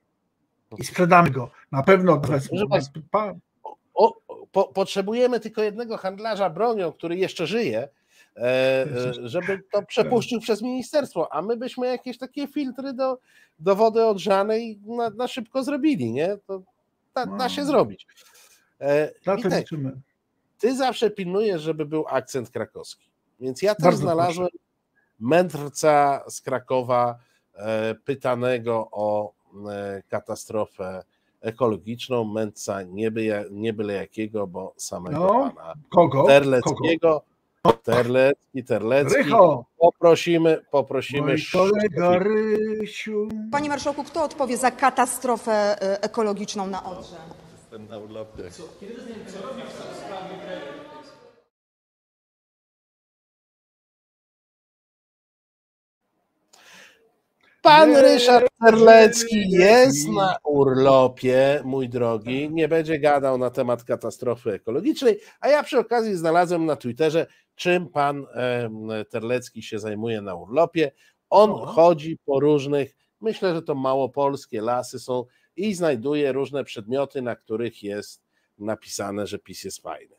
I sprzedamy go. Na pewno. Proszę państwa, O, po, potrzebujemy tylko jednego handlarza bronią, który jeszcze żyje, e, żeby to przepuścił przez ministerstwo, a my byśmy jakieś takie filtry do, do wody odrzanej na, na szybko zrobili, nie? To Da, da się zrobić. E, Na to Witek, liczymy. ty zawsze pilnujesz, żeby był akcent krakowski. Więc ja też Bardzo znalazłem proszę. mędrca z Krakowa e, pytanego o e, katastrofę ekologiczną. Mędrca nie, by, nie byle jakiego, bo samego No, pana kogo? Terleckiego. Terlecki, Terlecki. Rycho! Poprosimy, poprosimy. Mój kolega Rysiu. Panie marszałku, kto odpowie za katastrofę e, ekologiczną na Odrze? Jestem na urlopie. Pan Nie, Ryszard Terlecki nie, jest nie. na urlopie, mój drogi, nie będzie gadał na temat katastrofy ekologicznej, a ja przy okazji znalazłem na Twitterze, czym pan e, Terlecki się zajmuje na urlopie. On O. chodzi po różnych, myślę, że to małopolskie lasy są i znajduje różne przedmioty, na których jest napisane, że PiS jest fajny.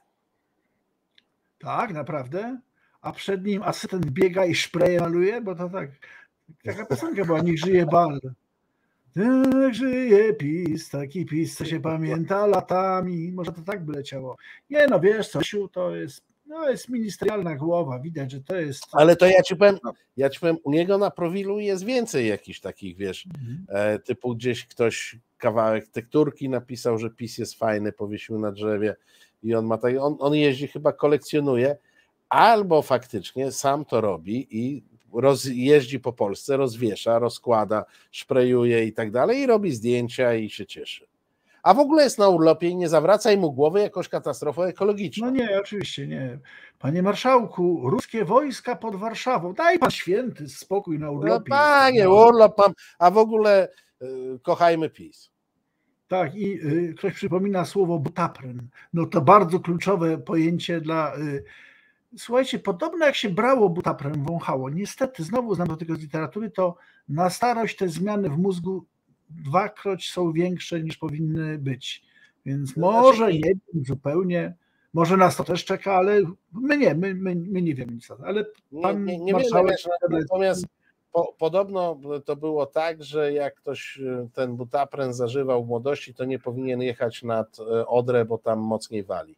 Tak, naprawdę? A przed nim asystent biega i szpreje maluje? Bo to tak, taka piosenka była, niech żyje bal. Niech żyje PiS, taki PiS, co się pamięta latami. Może to tak by leciało. Nie no, wiesz co, Siu, to jest, no, jest ministerialna głowa, widać, że to jest... Ale to ja ci powiem, ja ci powiem, u niego na profilu jest więcej jakichś takich, wiesz, e, typu gdzieś ktoś kawałek tekturki napisał, że PiS jest fajny, powiesił na drzewie i on ma tak, on, on jeździ, chyba kolekcjonuje, albo faktycznie sam to robi i roz, jeździ po Polsce, rozwiesza, rozkłada, szprejuje i tak dalej i robi zdjęcia i się cieszy. A w ogóle jest na urlopie i nie zawracaj mu głowy jakąś katastrofą ekologiczną. No nie, oczywiście nie. Panie marszałku, ruskie wojska pod Warszawą. Daj pan święty spokój na No urlopie. panie, urlop mam, a w ogóle y, kochajmy PiS. Tak, i y, ktoś przypomina słowo butapryn. No to bardzo kluczowe pojęcie dla... Y, słuchajcie, podobno jak się brało butapryn, wąchało, niestety, znowu znam do tego z literatury, to na starość te zmiany w mózgu dwakroć są większe niż powinny być. Więc może nie wiem zupełnie, może nas to też czeka, ale my nie, my, my, my nie wiemy nic na to. Ale pan Nie, nie, nie marszałek... wiemy, natomiast po, podobno to było tak, że jak ktoś ten butapren zażywał w młodości, to nie powinien jechać nad Odrę, bo tam mocniej wali.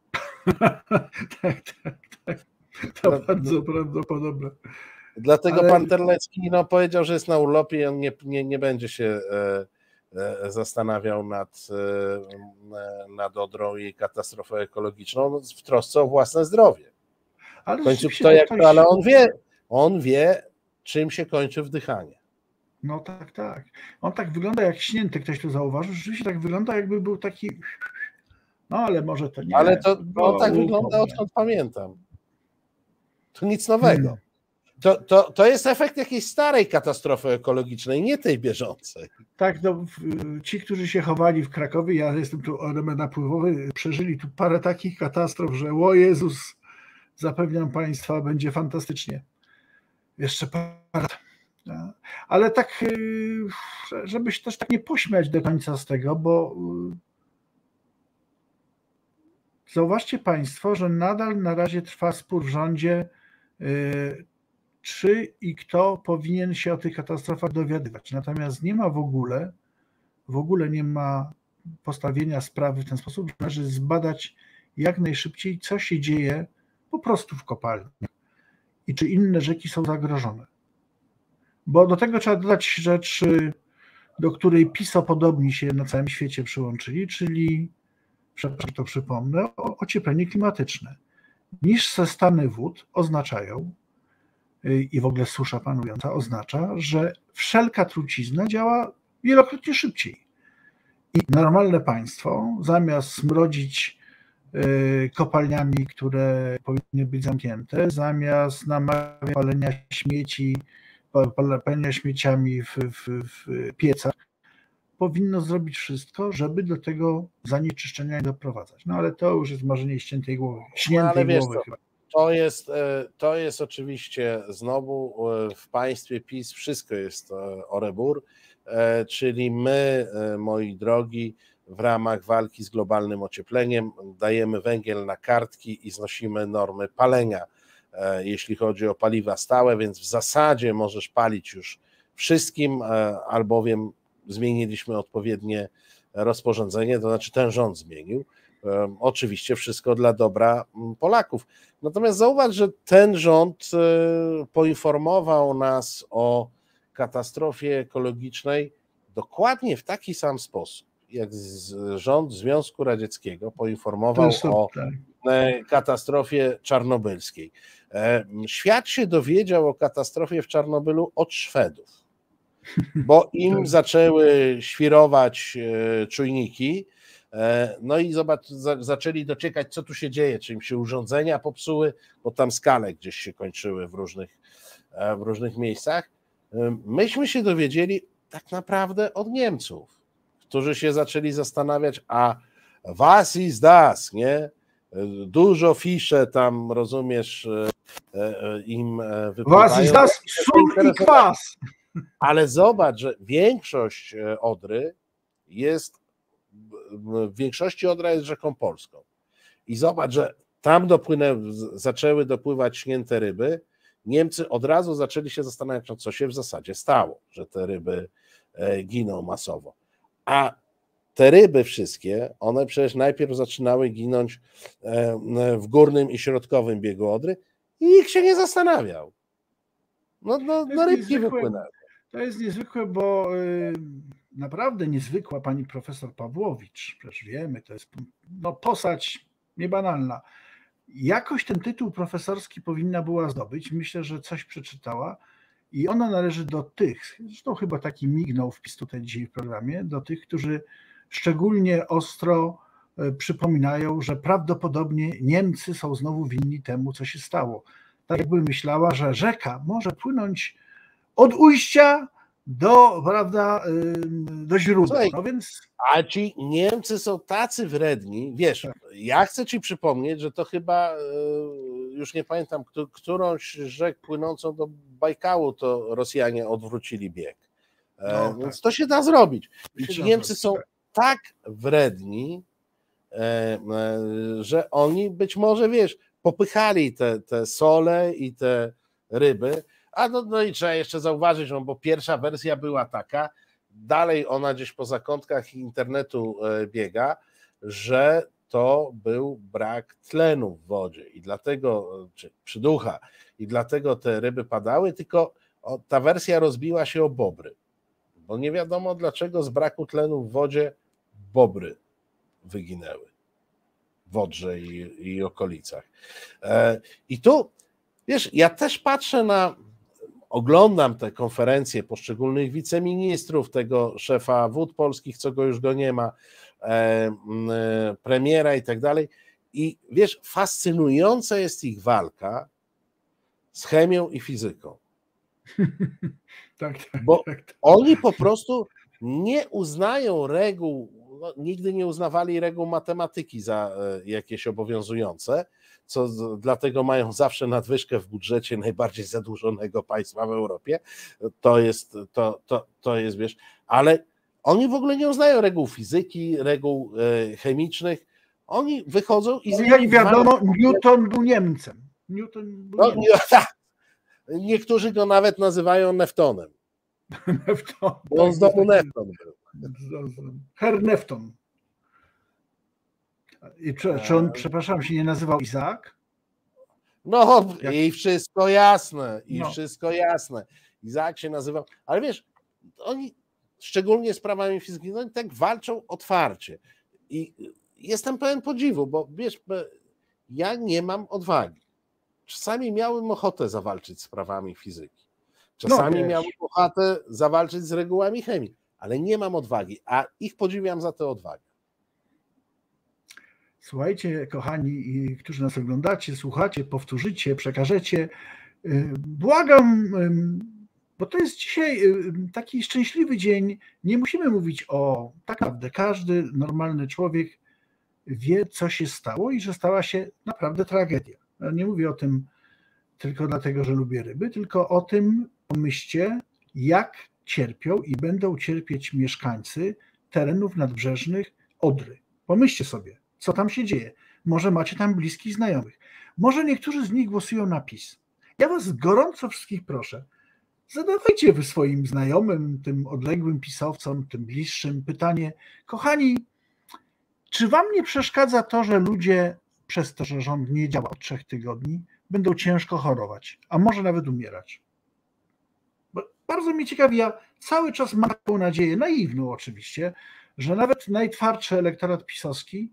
tak, tak, tak. To no, bardzo prawdopodobne. Dlatego Ale... pan Terlecki no, powiedział, że jest na urlopie i on nie, nie, nie będzie się e, e, zastanawiał nad, e, nad Odrą i katastrofą ekologiczną w trosce o własne zdrowie. Ale, w końcu kto jak to, ale on wie, on wie, czym się kończy wdychanie. No tak, tak. On tak wygląda jak śnięty, ktoś to zauważył. Rzeczywiście tak wygląda, jakby był taki... No ale może to nie. Ale to, to on tak wygląda, odkąd pamiętam. To nic nowego. To, to, to jest efekt jakiejś starej katastrofy ekologicznej, nie tej bieżącej. Tak, no, ci, którzy się chowali w Krakowie, ja jestem tu element napływowy, przeżyli tu parę takich katastrof, że o Jezus, zapewniam Państwa, będzie fantastycznie. Jeszcze parę. Ale tak, żeby się też tak nie pośmiać do końca z tego, bo zauważcie Państwo, że nadal na razie trwa spór w rządzie, czy i kto powinien się o tych katastrofach dowiadywać. Natomiast nie ma w ogóle, w ogóle nie ma postawienia sprawy w ten sposób, że należy zbadać jak najszybciej, co się dzieje po prostu w kopalni i czy inne rzeki są zagrożone. Bo do tego trzeba dodać rzecz, do której pisopodobni się na całym świecie przyłączyli, czyli, przepraszam, to przypomnę, ocieplenie klimatyczne. Niższe stany wód oznaczają, i w ogóle susza panująca oznacza, że wszelka trucizna działa wielokrotnie szybciej. I normalne państwo, zamiast smrodzić kopalniami, które powinny być zamknięte, zamiast namawiać palenia śmieci, palenia śmieciami w, w, w piecach, powinno zrobić wszystko, żeby do tego zanieczyszczenia nie doprowadzać. No ale to już jest marzenie ściętej głowy. Śniętej no, głowy co, chyba. To jest, to jest oczywiście znowu w państwie PiS wszystko jest orebur, czyli my, moi drogi, w ramach walki z globalnym ociepleniem dajemy węgiel na kartki i znosimy normy palenia, jeśli chodzi o paliwa stałe, więc w zasadzie możesz palić już wszystkim, albowiem zmieniliśmy odpowiednie rozporządzenie, to znaczy ten rząd zmienił. Oczywiście wszystko dla dobra Polaków. Natomiast zauważ, że ten rząd poinformował nas o katastrofie ekologicznej dokładnie w taki sam sposób, jak rząd Związku Radzieckiego poinformował o katastrofie czarnobylskiej. Świat się dowiedział o katastrofie w Czarnobylu od Szwedów, bo im zaczęły świrować czujniki, no i zobacz, zaczęli dociekać, co tu się dzieje, czy im się urządzenia popsuły, bo tam skale gdzieś się kończyły w różnych, w różnych miejscach. Myśmy się dowiedzieli tak naprawdę od Niemców, którzy się zaczęli zastanawiać, a was ist das, nie? Dużo fisze tam, rozumiesz, im wypływają. Was ist das, sól i kwas. Ale zobacz, że większość Odry jest, w większości Odra jest rzeką polską. I zobacz, że tam dopłynęły, zaczęły dopływać śnięte ryby. Niemcy od razu zaczęli się zastanawiać, no co się w zasadzie stało, że te ryby giną masowo. A te ryby wszystkie, one przecież najpierw zaczynały ginąć w górnym i środkowym biegu Odry i nikt się nie zastanawiał. No, no, no rybki wypłynęły. To jest niezwykłe, bo y, naprawdę niezwykła pani profesor Pawłowicz, przecież wiemy, to jest no, postać niebanalna. Jakoś ten tytuł profesorski powinna była zdobyć. Myślę, że coś przeczytała i ona należy do tych, zresztą chyba taki mignął wpis tutaj dzisiaj w programie, do tych, którzy szczególnie ostro przypominają, że prawdopodobnie Niemcy są znowu winni temu, co się stało. Tak jakby myślała, że rzeka może płynąć od ujścia do, prawda, do źródła. Słuchaj, no więc... A ci Niemcy są tacy wredni, wiesz, ja chcę ci przypomnieć, że to chyba, już nie pamiętam, którąś z rzek płynącą do Bajkału to Rosjanie odwrócili bieg. No, więc tak. To się da zrobić. I ci Niemcy są tak wredni, że oni być może, wiesz, popychali te, te sole i te ryby, a no, no i trzeba jeszcze zauważyć, no bo pierwsza wersja była taka, dalej ona gdzieś po zakątkach internetu biega, że to był brak tlenu w wodzie i dlatego, czy przyducha, i dlatego te ryby padały, tylko ta wersja rozbiła się o bobry, bo nie wiadomo dlaczego z braku tlenu w wodzie bobry wyginęły w Odrze i, i okolicach. I tu, wiesz, ja też patrzę na, oglądam te konferencje poszczególnych wiceministrów, tego szefa Wód Polskich, co go już go nie ma, premiera i tak dalej. I wiesz, fascynująca jest ich walka z chemią i fizyką. Tak, tak, bo tak, tak. Oni po prostu nie uznają reguł, no, nigdy nie uznawali reguł matematyki za jakieś obowiązujące, co dlatego mają zawsze nadwyżkę w budżecie najbardziej zadłużonego państwa w Europie. To jest, to, to, to jest, wiesz, ale oni w ogóle nie uznają reguł fizyki, reguł chemicznych. Oni wychodzą i... No, jak wiadomo, Newton był Niemcem. Newton był no, Niemcem. Nie, tak. Niektórzy go nawet nazywają Neftonem. Nefton. Bo on z domu Nefton był. Herr Nefton. I czy, czy on, przepraszam, się nie nazywał Izaak? No Jak... i wszystko jasne, i no. wszystko jasne. Izaak się nazywał, ale wiesz, oni szczególnie z prawami fizyki, no tak walczą otwarcie. I jestem pełen podziwu, bo wiesz, ja nie mam odwagi. Czasami miałem ochotę zawalczyć z prawami fizyki. Czasami no, miałem ochotę zawalczyć z regułami chemii, ale nie mam odwagi, a ich podziwiam za tę odwagę. Słuchajcie, kochani, którzy nas oglądacie, słuchacie, powtórzycie, przekażecie. Błagam, bo to jest dzisiaj taki szczęśliwy dzień. Nie musimy mówić o, tak naprawdę każdy normalny człowiek wie, co się stało i że stała się naprawdę tragedia. Ja nie mówię o tym tylko dlatego, że lubię ryby, tylko o tym pomyślcie, jak cierpią i będą cierpieć mieszkańcy terenów nadbrzeżnych Odry. Pomyślcie sobie, co tam się dzieje. Może macie tam bliskich znajomych. Może niektórzy z nich głosują na PiS. Ja was gorąco wszystkich proszę, zadawajcie wy swoim znajomym, tym odległym pisowcom, tym bliższym pytanie, kochani, czy wam nie przeszkadza to, że ludzie przez to, że rząd nie działa od trzech tygodni, będą ciężko chorować, a może nawet umierać? Bo bardzo mnie ciekawi, ja cały czas mam taką nadzieję, naiwną oczywiście, że nawet najtwardszy elektorat pisowski,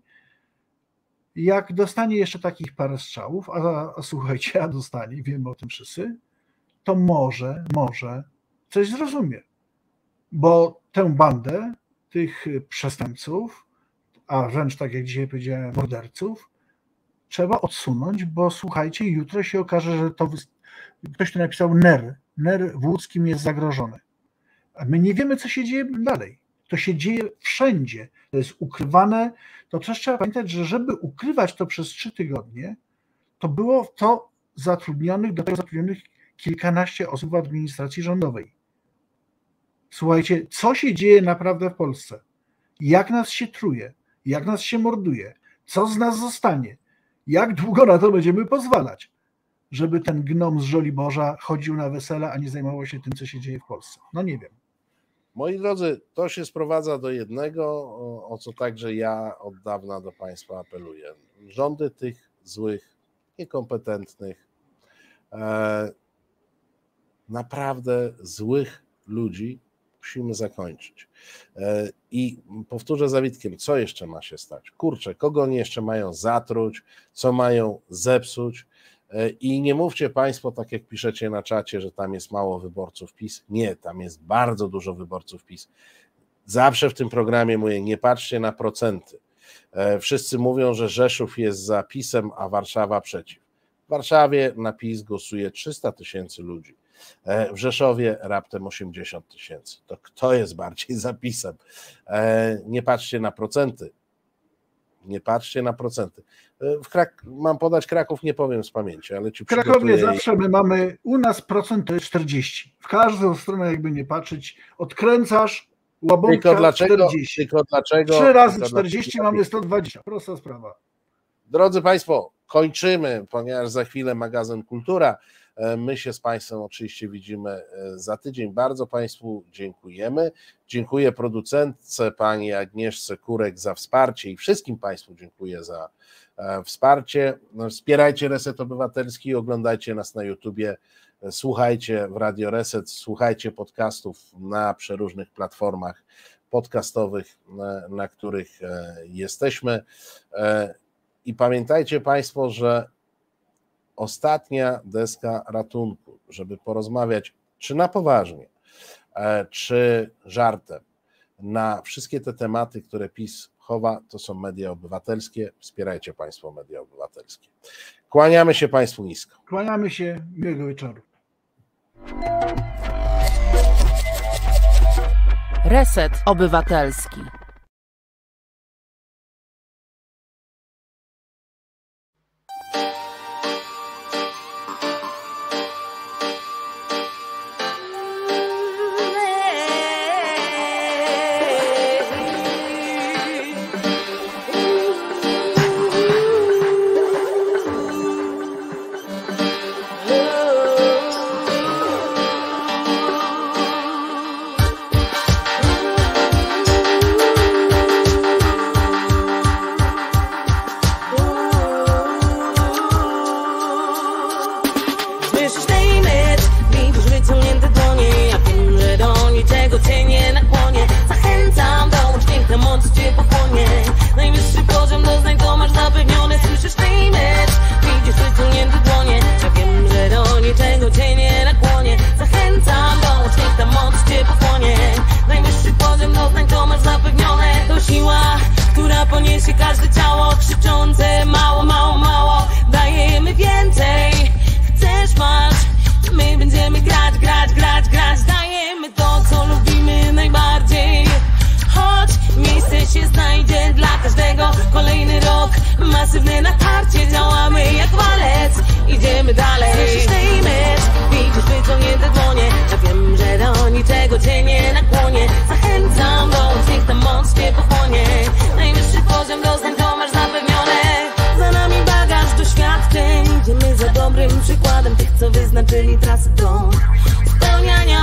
jak dostanie jeszcze takich parę strzałów, a, a słuchajcie, a dostanie, wiemy o tym wszyscy, to może, może coś zrozumie. Bo tę bandę tych przestępców, a wręcz tak jak dzisiaj powiedziałem, morderców, trzeba odsunąć, bo słuchajcie, jutro się okaże, że to ktoś tu napisał ner, ner w Łódzkim jest zagrożony. A my nie wiemy, co się dzieje dalej. To się dzieje wszędzie. To jest ukrywane. To też trzeba pamiętać, że żeby ukrywać to przez trzy tygodnie, to było w to zatrudnionych, do tego zatrudnionych kilkanaście osób w administracji rządowej. Słuchajcie, co się dzieje naprawdę w Polsce? Jak nas się truje? Jak nas się morduje? Co z nas zostanie? Jak długo na to będziemy pozwalać, żeby ten gnom z Żoliborza chodził na wesela, a nie zajmował się tym, co się dzieje w Polsce? No nie wiem. Moi drodzy, to się sprowadza do jednego, o co także ja od dawna do Państwa apeluję. Rządy tych złych, niekompetentnych, e, naprawdę złych ludzi musimy zakończyć. E, I powtórzę za Witkiem, co jeszcze ma się stać? Kurczę, kogo oni jeszcze mają zatruć, co mają zepsuć? I nie mówcie Państwo, tak jak piszecie na czacie, że tam jest mało wyborców PiS. Nie, tam jest bardzo dużo wyborców PiS. Zawsze w tym programie mówię, nie patrzcie na procenty. Wszyscy mówią, że Rzeszów jest za PiS-em, a Warszawa przeciw. W Warszawie na PiS głosuje trzysta tysięcy ludzi. W Rzeszowie raptem osiemdziesiąt tysięcy. To kto jest bardziej za PiS-em? Nie patrzcie na procenty. Nie patrzcie na procenty. W Krak- mam podać Kraków, nie powiem z pamięci, ale ci w Krakowie zawsze my mamy, u nas procent to jest czterdzieści. W każdą stronę jakby nie patrzeć, odkręcasz, łabątka dlaczego, czterdzieści. Tylko dlaczego? Trzy razy tylko czterdzieści dlaczego, mamy sto dwadzieścia. Prosta sprawa. Drodzy Państwo, kończymy, ponieważ za chwilę magazyn Kultura. My się z Państwem oczywiście widzimy za tydzień. Bardzo Państwu dziękujemy. Dziękuję producentce pani Agnieszce Kurek za wsparcie i wszystkim Państwu dziękuję za wsparcie. Wspierajcie Reset Obywatelski, oglądajcie nas na YouTubie, słuchajcie w Radio Reset, słuchajcie podcastów na przeróżnych platformach podcastowych, na których jesteśmy. I pamiętajcie Państwo, że ostatnia deska ratunku, żeby porozmawiać czy na poważnie, czy żartem na wszystkie te tematy, które PiS chowa, to są media obywatelskie. Wspierajcie Państwo media obywatelskie. Kłaniamy się Państwu nisko. Kłaniamy się, miłego wieczoru. Reset Obywatelski. Każde ciało krzyczące mało, mało, mało. Dajemy więcej. Chcesz, masz. My będziemy grać, grać, grać, grać. Dajemy to, co lubimy najbardziej. Choć miejsce się znajdzie dla każdego. Kolejny rok, masywne natarcie. Działamy jak walec. Idziemy dalej. Słyszysz tej mecz, widzisz wyciągnięte dłonie. Ja wiem, że do niczego cię nie nakłonię. Zachęcam, bo niech ta moc cię pochłonie. Najwyższy poziom doznań to masz zapewnione. Za nami bagaż doświadczeń. Idziemy za dobrym przykładem tych, co wyznaczyli trasę do spełniania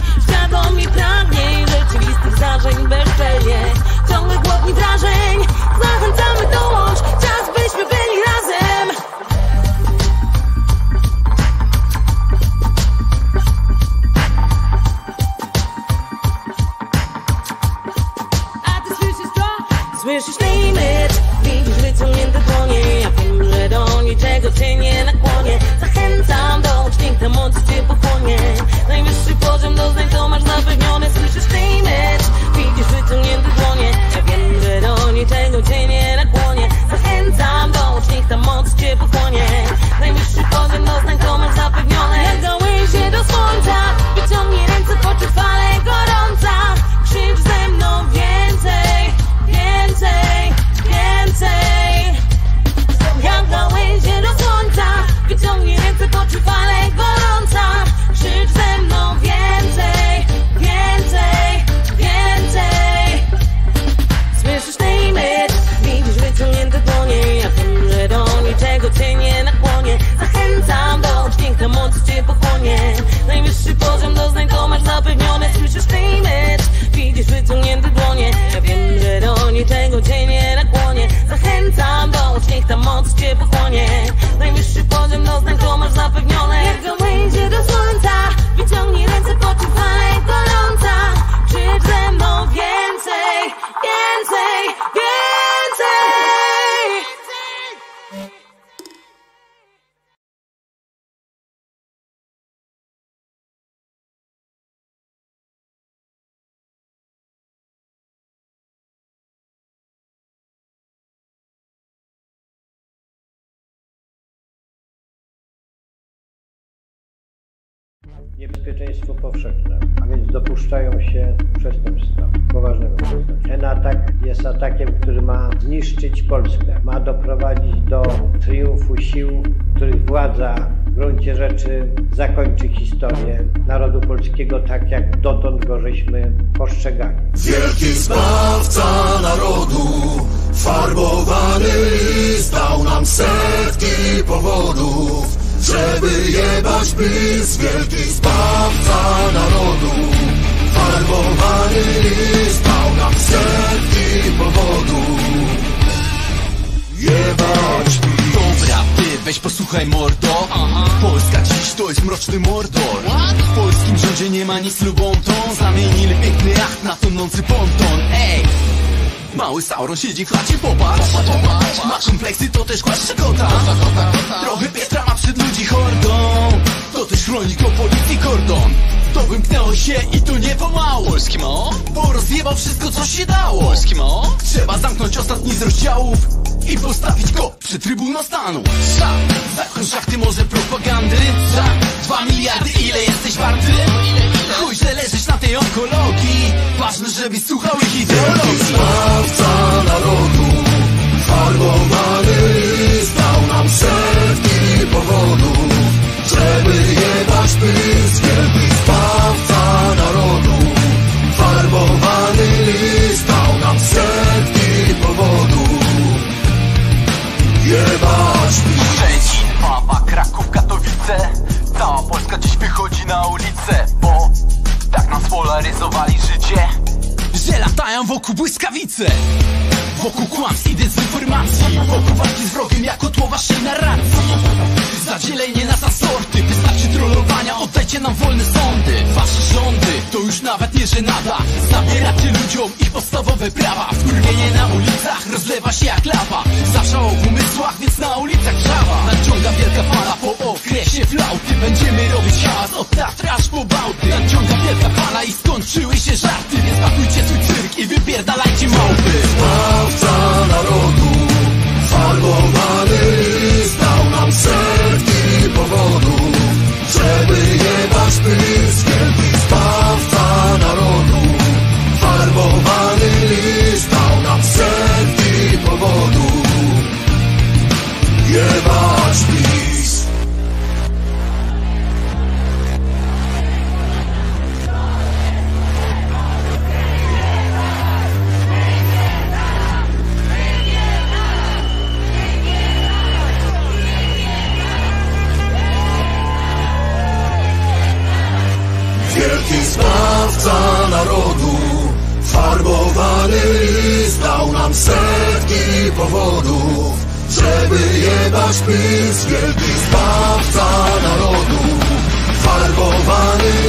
Świadomi pragnień, rzeczywistych zdarzeń bezczelnie. Ciągle głodni wrażeń, zachęcamy dołącz, czas byśmy byli razem. A ty słyszysz to? Słyszysz limit, widzisz wyciągnięte dłonie. Ja wiem, że do niczego cię nie nakłonię. Zachęcam, dołącz, niech ta moc cię pochłonie. Najwyższy poziom doznań to masz zapewniony. Słyszysz limit, widzisz wyciągnięte dłonie. Ja wiem, że do niczego cię nie nakłonię. Zachęcam, dołącz, niech ta moc cię pochłonie. Najwyższy poziom doznań to masz zapewnione. Jak gałęzie do słońca, wyciągnij ręce, poczuj falę gorąca. Krzycz ze mną więcej, więcej, więcej. Jak gałęzie do słońca, wyciągnij ręce, poczuj falę gorąca. Krzycz ze mną więcej, więcej, więcej. Słyszysz limit, widzisz wyciągnięte dłonie. Ja wiem, że do niczego cię nie nakłonię. Zachęcam, dołącz, niech ta moc cię pochłonie. Najwyższy poziom doznań to masz zapewnione. Słyszysz limit, widzisz wyciągnięte dłonie. Ja wiem, że do niczego cię nie nakłonię. Zachęcam, dołącz, niech ta moc cię pochłonie. Najwyższy poziom doznań to masz zapewnione. Jak gałęzie do słońca, wyciągnij ręce, poczuj falę gorąca. Krzycz ze mną więcej, więcej, więcej. Niebezpieczeństwo powszechne, a więc dopuszczają się przestępstwa, poważnego przestępstwa. Ten atak jest atakiem, który ma zniszczyć Polskę, ma doprowadzić do triumfu sił, których władza w gruncie rzeczy zakończy historię narodu polskiego tak, jak dotąd go żeśmy postrzegali. Wielki Zbawca narodu, farbowany list dał nam setki powodów, żeby jebać PiS. Wielki Zbawca narodu, farbowany list dał nam setki powodów, jebać PiS. Dobra, ty weź posłuchaj mordo. Aha. Polska dziś to jest mroczny mordor. What? W polskim rządzie nie ma nic lubontą. Zamienili piękny jacht na tonący ponton. Ej! Mały Sauron siedzi w chacie, popatrz, popatrz. Ma kompleksy, to też głaszcze kota. Trochę Pietra ma przed ludzi hordą. To też chroni go policji kordon. To wymknęło się i to nie pomału. Polski mo? Bo rozjebał wszystko, co się dało. Polski mo? Trzeba zamknąć ostatni z rozdziałów i postawić go przed Trybunał Stanu. Za, zakoń szachty, może propagandy. Za dwa miliardy, ile jesteś warty? Chuj, że leżysz na tej onkologii. Ważne, żebyś słuchał ich ideologii. Zbawca narodu, farbowany list dał nam setki powodów, żeby jebać PiS. Wielki Zbawca narodu, farbowany list dał nam setki powodów, jebać PiS. Szczecin, Wawa, Kraków, Katowice. Cała Polska dziś wychodzi na ulicę, bo tak nas polaryzowali życie, że latają wokół błyskawice. Wokół kłamstw i dezinformacji, wokół walki z wrogiem jako tło waszej narracji. Zadzielenie nas na sorty, wystarczy trollowania, oddajcie nam wolne sądy. Wasze rządy to już nawet nie żenada. Zabieracie ludziom ich podstawowe prawa. Wkurwienie na ulicach rozlewa się jak lawa. Zawsze o umysłach, więc na ulicach wrzawa. Nadciąga wielka fala po okresie flauty. Będziemy robić hałas od Tatry aż po Bałty. Nadciąga wielka fala i skończyły się żarty, więc pakujcie swój cyrk i wypierdalajcie małpy. Zbawca narodu, farbowany list dał nam setki powodów, żeby jebać PiS. Wielki Zbawca narodu, farbowany list dał nam setki powodów, jebać PiS. Wielki Zbawca narodu. Farbowany list dał nam setki powodów, żeby jebać PiS, wielki zbawca narodu. Farbowany